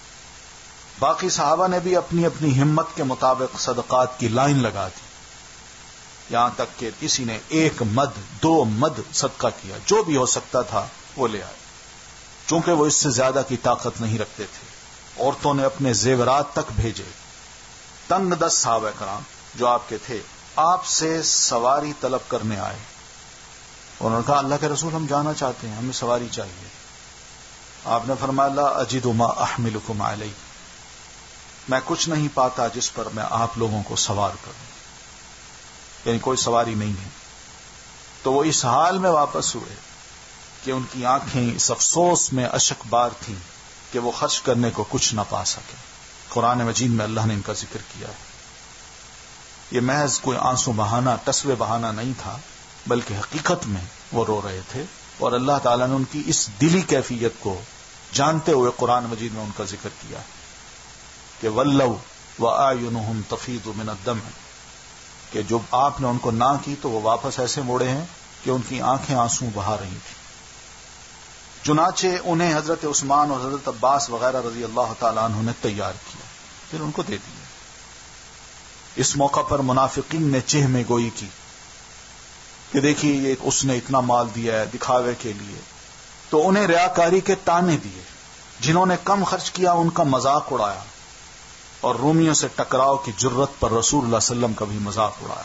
باقی صحابہ نے بھی اپنی اپنی ہمت کے مطابق صدقات کی لائن لگا دی، یہاں تک کہ کسی نے ایک مد، دو مد صدقہ کیا. جو بھی ہو سکتا تھا وہ لے آئے. چونکہ وہ اس سے زیادہ کی طاقت نہیں رکھتے تھے، عورتوں نے اپنے زیورات تک بھیجے. تنگ دست صحابہ کرام جو آپ کے تھے آپ سے سواری طلب کرنے آئے. انہوں نے کہا اللہ کے رسول ہم جانا چاہتے ہیں، ہمیں سواری چاہیے. آپ نے فرمایا لا اجد ما احملکم علیہ، میں کچھ نہیں پاتا جس پر میں آپ لوگوں کو سوار کروں، یعنی کوئی سواری نہیں ہے. تو وہ اس حال میں واپس ہوئے کہ ان کی آنکھیں اس افسوس میں اشک بار تھیں کہ وہ خرچ کرنے کو کچھ نہ پا سکے. قرآن مجید میں اللہ نے ان کا ذکر کیا ہے. یہ محض کوئی آنسو بہانا، ٹسوے بہانا نہیں تھا، بلکہ حقیقت میں وہ رو رہے تھے. اور اللہ تعالیٰ نے ان کی اس دلی کیفیت کو جانتے ہوئے قرآن مجید میں ان کا ذکر کیا کہ وَلَّوْ وَأَعْيُنُهُمْ تَفِيضُ مِنَ الدَّمْعِ، کہ جب آپ نے ان کو نہ کی تو وہ واپس ایسے موڑے ہیں کہ ان کی آنکھیں آنسو بہا رہی تھیں. چنانچہ انہیں حضرت عثمان اور حضرت عباس وغیرہ رضی اللہ تعالیٰ عنہ نے تیار کیا، پھر ان کو دے دیا. اس موقع پر منافقین نے چہ میں گوئی کی کہ دیکھیے یہ اس نے اتنا مال دیا ہے دکھاوے کے لیے. تو انہیں ریاکاری کے تانے دیے. جنہوں نے کم خرچ کیا ان کا مذاق اڑایا، اور رومیوں سے ٹکراؤ کی جرت پر رسول اللہ صلی اللہ علیہ وسلم کا بھی مذاق اڑایا.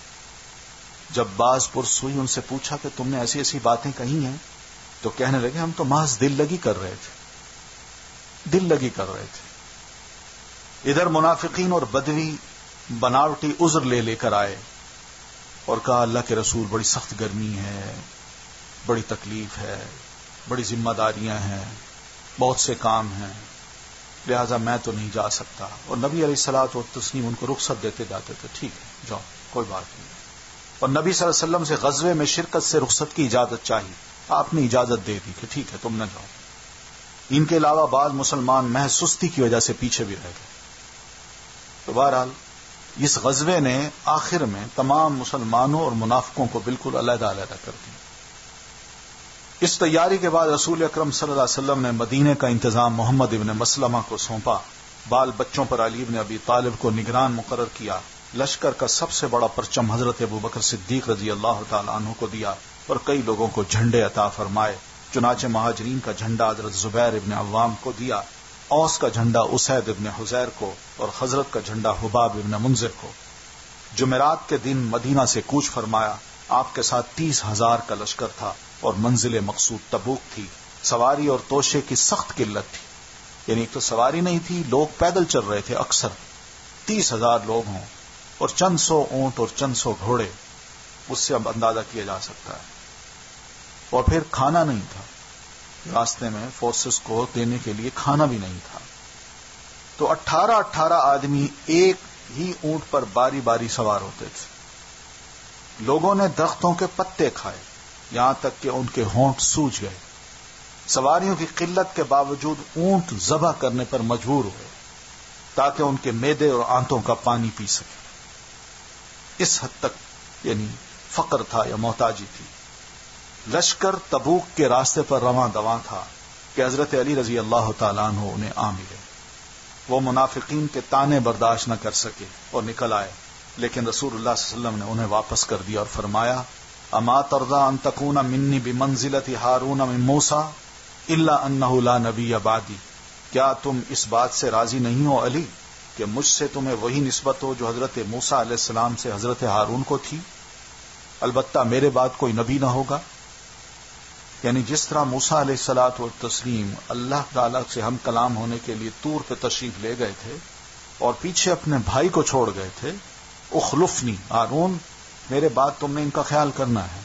جب باز پرس ہوئی ان سے پوچھا کہ تم نے ایسی ایسی باتیں کہی ہیں، تو کہنے لگے ہم تو محض دل لگی کر رہے تھے، دل لگی کر رہے تھے. ادھر منافقین اور بدوی بناوٹی عذر لے لے کر آئے اور کہا اللہ کے رسول بڑی سخت گرمی ہے، بڑی تکلیف ہے، بڑی ذمہ داریاں ہیں، بہت سے کام ہیں، لہذا میں تو نہیں جا سکتا. اور نبی علیہ الصلوۃ والتسلیم ان کو رخصت دیتے جاتے تھے، ٹھیک ہے جاؤ کوئی بات نہیں. اور نبی صلی اللہ علیہ وسلم سے غزوے میں شرکت سے رخصت کی اجازت چاہیے، آپ نے اجازت دے دی کہ ٹھیک ہے تم نہ جاؤ. ان کے علاوہ بعض مسلمان محض سستی کی وجہ سے پیچھے بھی رہ گئے. تو بہرحال اس غزوے نے آخر میں تمام مسلمانوں اور منافقوں کو بالکل علیحدہ علیحدہ کر دیا. اس تیاری کے بعد رسول اکرم صلی اللہ علیہ وسلم نے مدینے کا انتظام محمد ابن مسلمہ کو سونپا. بال بچوں پر علی ابن ابی طالب کو نگران مقرر کیا. لشکر کا سب سے بڑا پرچم حضرت ابو بکر صدیق رضی اللہ تعالی عنہ کو دیا اور کئی لوگوں کو جھنڈے عطا فرمائے. چنانچہ مہاجرین کا جھنڈا حضرت زبیر ابن عوام کو دیا، اوس کا جھنڈا اسید ابن حزیر کو اور حضرت کا جھنڈا حباب ابن منذر کو. جمعرات کے دن مدینہ سے کوچ فرمایا. آپ کے ساتھ تیس ہزار کا لشکر تھا اور منزل مقصود تبوک تھی. سواری اور توشے کی سخت قلت تھی، یعنی ایک تو سواری نہیں تھی، لوگ پیدل چل رہے تھے اکثر. تیس ہزار لوگ ہوں اور چند سو اونٹ اور چند سو گھوڑے، اس سے اب اندازہ کیا جا سکتا ہے. اور پھر کھانا نہیں تھا، راستے میں فورسز کو دینے کے لیے کھانا بھی نہیں تھا. تو اٹھارہ اٹھارہ آدمی ایک ہی اونٹ پر باری باری سوار ہوتے تھے. لوگوں نے درختوں کے پتے کھائے یہاں تک کہ ان کے ہونٹ سوج گئے. سواریوں کی قلت کے باوجود اونٹ ذبح کرنے پر مجبور ہوئے تاکہ ان کے معدے اور آنتوں کا پانی پی سکے. اس حد تک یعنی فقر تھا یا محتاجی تھی. لشکر تبوک کے راستے پر رواں دواں تھا کہ حضرت علی رضی اللہ تعالیٰ عنہ انہیں آ ملے. وہ منافقین کے تانے برداشت نہ کر سکے اور نکل آئے، لیکن رسول اللہ صلی اللہ علیہ وسلم نے انہیں واپس کر دیا اور فرمایا: اما ترضى ان تكون منی بمنزلة ہارون من موسى الا انه لا نبی بعدی. کیا تم اس بات سے راضی نہیں ہو علی کہ مجھ سے تمہیں وہی نسبت ہو جو حضرت موسیٰ علیہ السلام سے حضرت ہارون کو تھی؟ البتہ میرے بعد کوئی نبی نہ ہوگا. یعنی جس طرح موسیٰ علیہ الصلوۃ والتسلیم اللہ تعالی سے ہم کلام ہونے کے لیے طور پہ تشریف لے گئے تھے اور پیچھے اپنے بھائی کو چھوڑ گئے تھے، اخلفنی ہارون، میرے بعد تم نے ان کا خیال کرنا ہے.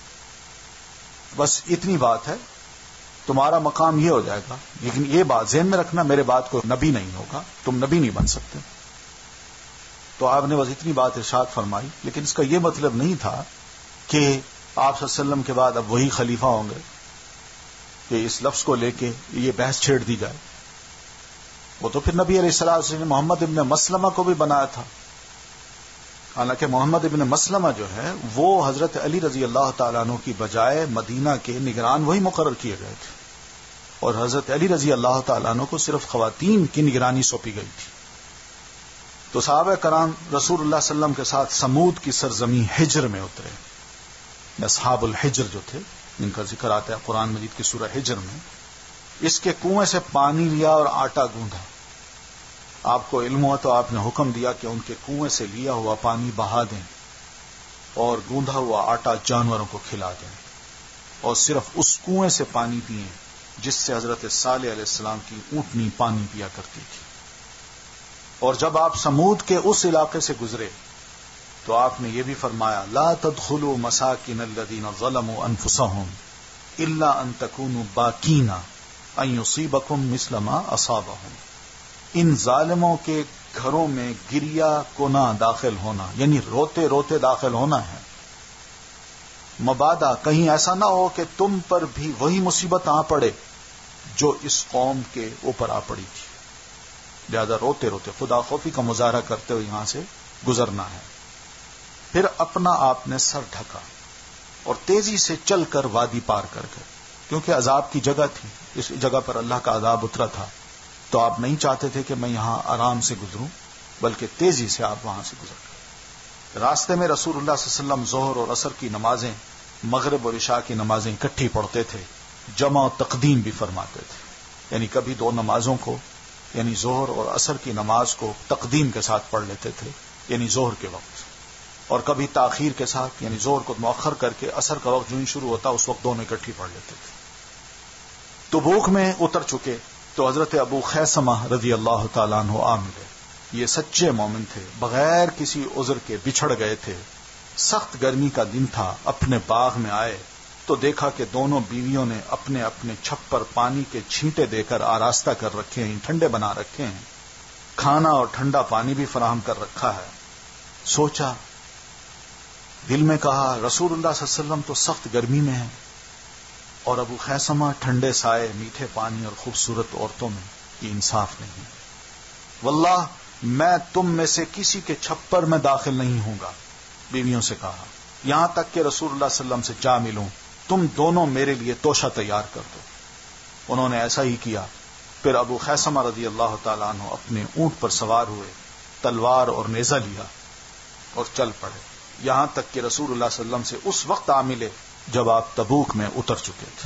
بس اتنی بات ہے، تمہارا مقام یہ ہو جائے گا، لیکن یہ بات ذہن میں رکھنا میرے بعد کوئی نبی نہیں ہوگا، تم نبی نہیں بن سکتے. تو آپ نے بس اتنی بات ارشاد فرمائی، لیکن اس کا یہ مطلب نہیں تھا کہ آپ صلی اللہ علیہ وسلم کے بعد اب وہی خلیفہ ہوں گے کہ اس لفظ کو لے کے یہ بحث چھیڑ دی جائے. وہ تو پھر نبی علیہ السلام نے محمد ابن مسلمہ کو بھی بنایا تھا. حالانکہ محمد ابن مسلمہ جو ہے وہ حضرت علی رضی اللہ تعالیٰ عنہ کی بجائے مدینہ کے نگران وہی مقرر کیے گئے تھے، اور حضرت علی رضی اللہ تعالیٰ عنہ کو صرف خواتین کی نگرانی سونپی گئی تھی. تو صحابہ کرام رسول اللہ صلی اللہ علیہ وسلم کے ساتھ سمود کی سرزمین حجر میں اترے. اصحاب الحجر جو تھے، جن کا ذکر آتا ہے قرآن مجید کی سورہ حجر میں، اس کے کنویں سے پانی لیا اور آٹا گوندھا. آپ کو علم ہوا تو آپ نے حکم دیا کہ ان کے کنویں سے لیا ہوا پانی بہا دیں اور گوندھا ہوا آٹا جانوروں کو کھلا دیں، اور صرف اس کنویں سے پانی پئیں جس سے حضرت صالح علیہ السلام کی اونٹنی پانی پیا کرتی تھی. اور جب آپ سمود کے اس علاقے سے گزرے تو آپ نے یہ بھی فرمایا: لا تدخلوا مساکن الذین ظلموا انفسهم الا ان تکونوا باکین ان یصیبکم مثل ما اصابهم. ان ظالموں کے گھروں میں گریا کونا داخل ہونا، یعنی روتے روتے داخل ہونا ہے، مبادا کہیں ایسا نہ ہو کہ تم پر بھی وہی مصیبت آ پڑے جو اس قوم کے اوپر آ پڑی تھی. لہذا روتے روتے خدا خوفی کا مظاہرہ کرتے ہوئے یہاں سے گزرنا ہے. پھر اپنا آپ نے سر ڈھکا اور تیزی سے چل کر وادی پار کر گئے، کیونکہ عذاب کی جگہ تھی، اس جگہ پر اللہ کا عذاب اترا تھا. تو آپ نہیں چاہتے تھے کہ میں یہاں آرام سے گزروں، بلکہ تیزی سے آپ وہاں سے گزر گئے. راستے میں رسول اللہ صلی اللہ علیہ وسلم ظہر اور عصر کی نمازیں، مغرب اور عشاء کی نمازیں اکٹھی پڑھتے تھے، جمع و تقدیم بھی فرماتے تھے. یعنی کبھی دو نمازوں کو، یعنی ظہر اور عصر کی نماز کو تقدیم کے ساتھ پڑھ لیتے تھے، یعنی ظہر کے وقت، اور کبھی تاخیر کے ساتھ، یعنی ظہر کو مؤخر کر کے عصر کا وقت جو ہی شروع ہوتا اس وقت دونوں اکٹھی پڑھ لیتے تھے. تبوک میں اتر چکے تو حضرت ابو خیثمہ رضی اللہ تعالیٰ عنہ آ ملے. یہ سچے مومن تھے، بغیر کسی عذر کے بچھڑ گئے تھے. سخت گرمی کا دن تھا. اپنے باغ میں آئے تو دیکھا کہ دونوں بیویوں نے اپنے اپنے چھپ پر پانی کے چھینٹے دے کر آراستہ کر رکھے ہیں، ٹھنڈے بنا رکھے ہیں، کھانا اور ٹھنڈا پانی بھی فراہم کر رکھا ہے. سوچا، دل میں کہا رسول اللہ صلی اللہ علیہ وسلم تو سخت گرمی میں ہیں اور ابو خیثمہ ٹھنڈے سائے، میٹھے پانی اور خوبصورت عورتوں میں، یہ انصاف نہیں. واللہ میں تم میں سے کسی کے چھپر میں داخل نہیں ہوں گا. بیویوں سے کہا یہاں تک کہ رسول اللہ صلی اللہ علیہ وسلم سے جا ملوں، تم دونوں میرے لیے توشہ تیار کر دو. انہوں نے ایسا ہی کیا. پھر ابو خیثمہ رضی اللہ تعالیٰ عنہ اپنے اونٹ پر سوار ہوئے، تلوار اور نیزہ لیا اور چل پڑے، یہاں تک کہ رسول اللہ صلی اللہ علیہ وسلم سے اس وقت آ ملے جب آپ تبوک میں اتر چکے تھے.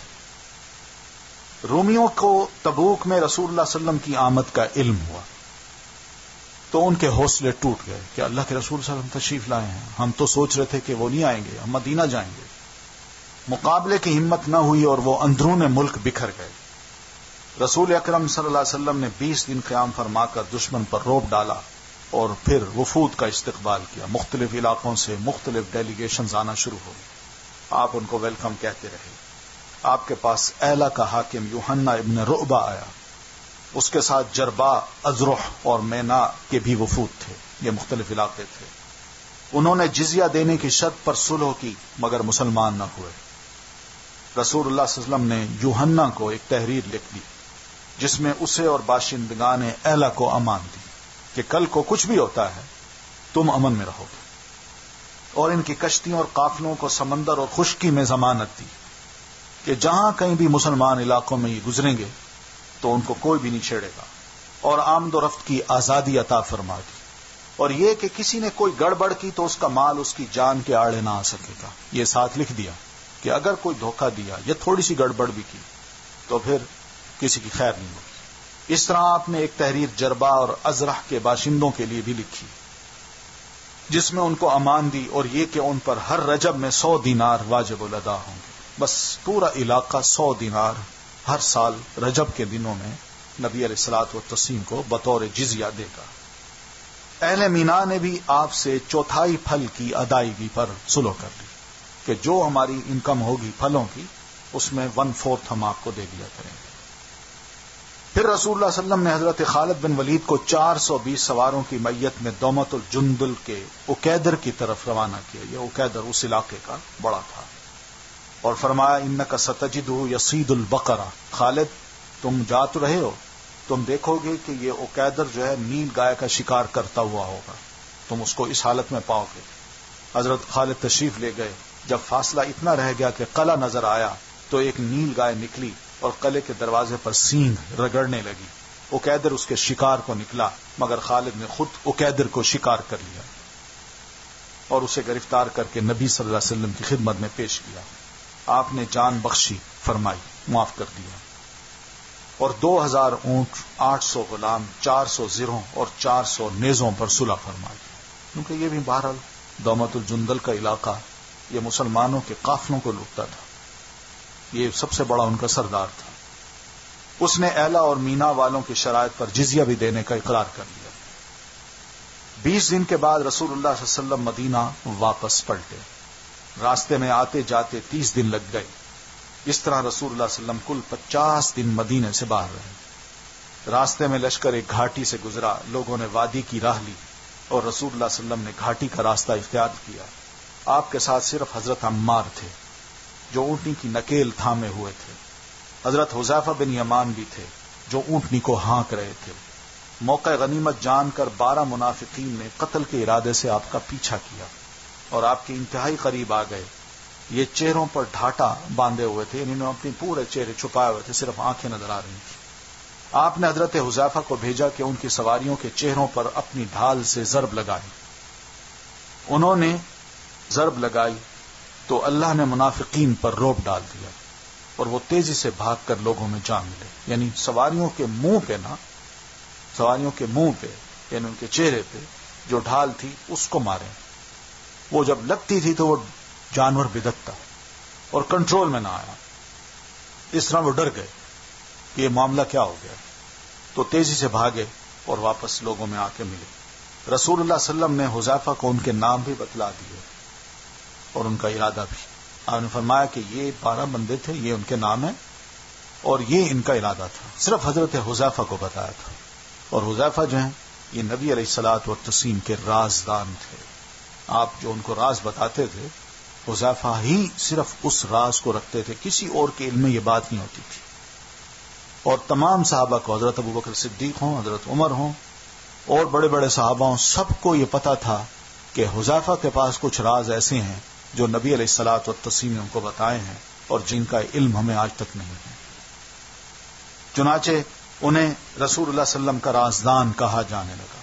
رومیوں کو تبوک میں رسول اللہ صلی اللہ علیہ وسلم کی آمد کا علم ہوا تو ان کے حوصلے ٹوٹ گئے کہ اللہ کے رسول صلی اللہ علیہ وسلم تشریف لائے ہیں، ہم تو سوچ رہے تھے کہ وہ نہیں آئیں گے، ہم مدینہ جائیں گے۔ مقابلے کی ہمت نہ ہوئی اور وہ اندرون ملک بکھر گئے۔ رسول اکرم صلی اللہ علیہ وسلم نے بیس دن قیام فرما کر دشمن پر روب ڈالا اور پھر وفود کا استقبال کیا۔ مختلف علاقوں سے مختلف ڈیلیگیشنز آنا شروع ہو گئی۔ آپ ان کو ویلکم کہتے رہے۔ آپ کے پاس ایلا کا حاکم یوحنا ابن رعبہ آیا، اس کے ساتھ جربا، ازرح اور مینا کے بھی وفود تھے، یہ مختلف علاقے تھے۔ انہوں نے جزیہ دینے کی شرط پر صلح کی مگر مسلمان نہ ہوئے۔ رسول اللہ صلی اللہ علیہ وسلم نے یوحنا کو ایک تحریر لکھ دی جس میں اسے اور باشندگان ایلا کو امان دی کہ کل کو کچھ بھی ہوتا ہے تم امن میں رہو گے، اور ان کی کشتیوں اور قافلوں کو سمندر اور خشکی میں ضمانت دی کہ جہاں کہیں بھی مسلمان علاقوں میں یہ گزریں گے تو ان کو کوئی بھی نہیں چھیڑے گا، اور آمد و رفت کی آزادی عطا فرما دی، اور یہ کہ کسی نے کوئی گڑبڑ کی تو اس کا مال اس کی جان کے آڑے نہ آ سکے گا۔ یہ ساتھ لکھ دیا کہ اگر کوئی دھوکہ دیا یا تھوڑی سی گڑبڑ بھی کی تو پھر کسی کی خیر نہیں ہوگی۔ اس طرح آپ نے ایک تحریر جربا اور ازرح کے باشندوں کے لیے بھی لکھی جس میں ان کو امان دی، اور یہ کہ ان پر ہر رجب میں سو دینار واجب الادا ہوں گے۔ بس پورا علاقہ سو دینار ہر سال رجب کے دنوں میں نبی علیہ الصلوۃ والتسلیم کو بطور جزیہ دے گا۔ اہل مینا نے بھی آپ سے چوتھائی پھل کی ادائیگی پر صلح کر لی کہ جو ہماری انکم ہوگی پھلوں کی اس میں ون فورتھ ہم آپ کو دے دیا کریں گے۔ پھر رسول اللہ صلی اللہ علیہ وسلم نے حضرت خالد بن ولید کو چار سو بیس سواروں کی میت میں دومت الجندل کے اکیدر کی طرف روانہ کیا۔ یہ اکیدر اس علاقے کا بڑا تھا، اور فرمایا انک ستجدہ یصید البقرہ، خالد تم جا تو رہے ہو، تم دیکھو گے کہ یہ اکیدر جو ہے نیل گائے کا شکار کرتا ہوا ہوگا، تم اس کو اس حالت میں پاؤ گے۔ حضرت خالد تشریف لے گئے۔ جب فاصلہ اتنا رہ گیا کہ قلعہ نظر آیا تو ایک نیل گائے نکلی اور قلعے کے دروازے پر سینگ رگڑنے لگی۔ اکیدر اس کے شکار کو نکلا مگر خالد نے خود اکیدر کو شکار کر لیا اور اسے گرفتار کر کے نبی صلی اللہ علیہ وسلم کی خدمت میں پیش کیا۔ آپ نے جان بخشی فرمائی، معاف کر دیا، اور دو ہزار اونٹ، آٹھ سو غلام، چار سو زرہوں اور چار سو نیزوں پر صلح فرمائی، کیونکہ یہ بھی بہرحال دومت الجندل کا علاقہ یہ مسلمانوں کے قافلوں کو لوٹتا تھا، یہ سب سے بڑا ان کا سردار تھا۔ اس نے ایلا اور مینا والوں کی شرائط پر جزیہ بھی دینے کا اقرار کر لیا۔ بیس دن کے بعد رسول اللہ صلی اللہ علیہ وسلم مدینہ واپس پلٹے۔ راستے میں آتے جاتے تیس دن لگ گئے۔ اس طرح رسول اللہ صلی اللہ علیہ وسلم کل پچاس دن مدینے سے باہر رہے۔ راستے میں لشکر ایک گھاٹی سے گزرا، لوگوں نے وادی کی راہ لی اور رسول اللہ صلی اللہ علیہ وسلم نے گھاٹی کا راستہ اختیار کیا۔ آپ کے ساتھ صرف حضرت عمار تھے جو اونٹنی کی نکیل تھامے ہوئے تھے۔ حضرت حذیفہ بن یمان بھی تھے جو اونٹنی کو ہانک رہے تھے۔ موقع غنیمت جان کر بارہ منافقین نے قتل کے ارادے سے آپ کا پیچھا کیا اور آپ کے انتہائی قریب آ گئے۔ یہ چہروں پر ڈھاٹا باندھے ہوئے تھے، انہوں نے اپنے پورے چہرے چھپائے ہوئے تھے، صرف آنکھیں نظر آ رہی تھیں۔ آپ نے حضرت حذیفہ کو بھیجا کہ ان کی سواریوں کے چہروں پر اپنی ڈھال سے ضرب لگائی۔ انہوں نے ضرب لگائی تو اللہ نے منافقین پر روب ڈال دیا اور وہ تیزی سے بھاگ کر لوگوں میں جا ملے، یعنی سواریوں کے منہ پہ نا سواریوں کے منہ پہ یعنی ان کے چہرے پہ جو ڈھال تھی اس کو مارے۔ وہ جب لگتی تھی تو وہ جانور بدکتا اور کنٹرول میں نہ آیا، اس طرح وہ ڈر گئے کہ یہ معاملہ کیا ہو گیا، تو تیزی سے بھاگے اور واپس لوگوں میں آ کے ملے۔ رسول اللہ صلی اللہ علیہ وسلم نے حذیفہ کو ان کے نام بھی بتلا دیے اور ان کا ارادہ بھی۔ آپ نے فرمایا کہ یہ بارہ بندے تھے، یہ ان کے نام ہیں اور یہ ان کا ارادہ تھا، صرف حضرت حذیفہ کو بتایا تھا۔ اور حذیفہ جو ہیں یہ نبی علیہ الصلوۃ والتسلیم کے رازدان تھے، آپ جو ان کو راز بتاتے تھے حذیفہ ہی صرف اس راز کو رکھتے تھے، کسی اور کے علم میں یہ بات نہیں ہوتی تھی۔ اور تمام صحابہ کو، حضرت ابوبکر صدیق ہوں، حضرت عمر ہوں اور بڑے بڑے صحابہ ہوں، سب کو یہ پتا تھا کہ حذیفہ کے پاس کچھ راز ایسے ہیں جو نبی علیہ الصلوۃ والتسلیم نے ان کو بتائے ہیں اور جن کا علم ہمیں آج تک نہیں ہے۔ چنانچہ انہیں رسول اللہ صلی اللہ علیہ وسلم کا رازدان کہا جانے لگا۔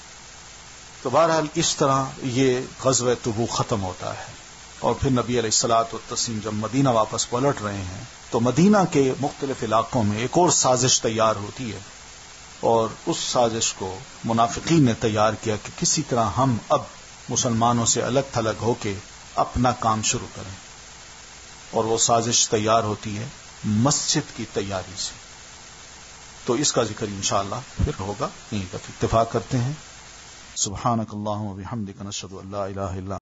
تو بہرحال اس طرح یہ غزوہ تبوک ختم ہوتا ہے، اور پھر نبی علیہ الصلوۃ والتسلیم جب مدینہ واپس پلٹ رہے ہیں تو مدینہ کے مختلف علاقوں میں ایک اور سازش تیار ہوتی ہے اور اس سازش کو منافقین نے تیار کیا کہ کسی طرح ہم اب مسلمانوں سے الگ تھلگ ہو کے اپنا کام شروع کریں، اور وہ سازش تیار ہوتی ہے مسجد کی تیاری سے. تو اس کا ذکر انشاءاللہ پھر ہوگا، یہیں تک اتفاق کرتے ہیں. سبحانک اللہم و بحمدک، نشہد ان لا الہ الا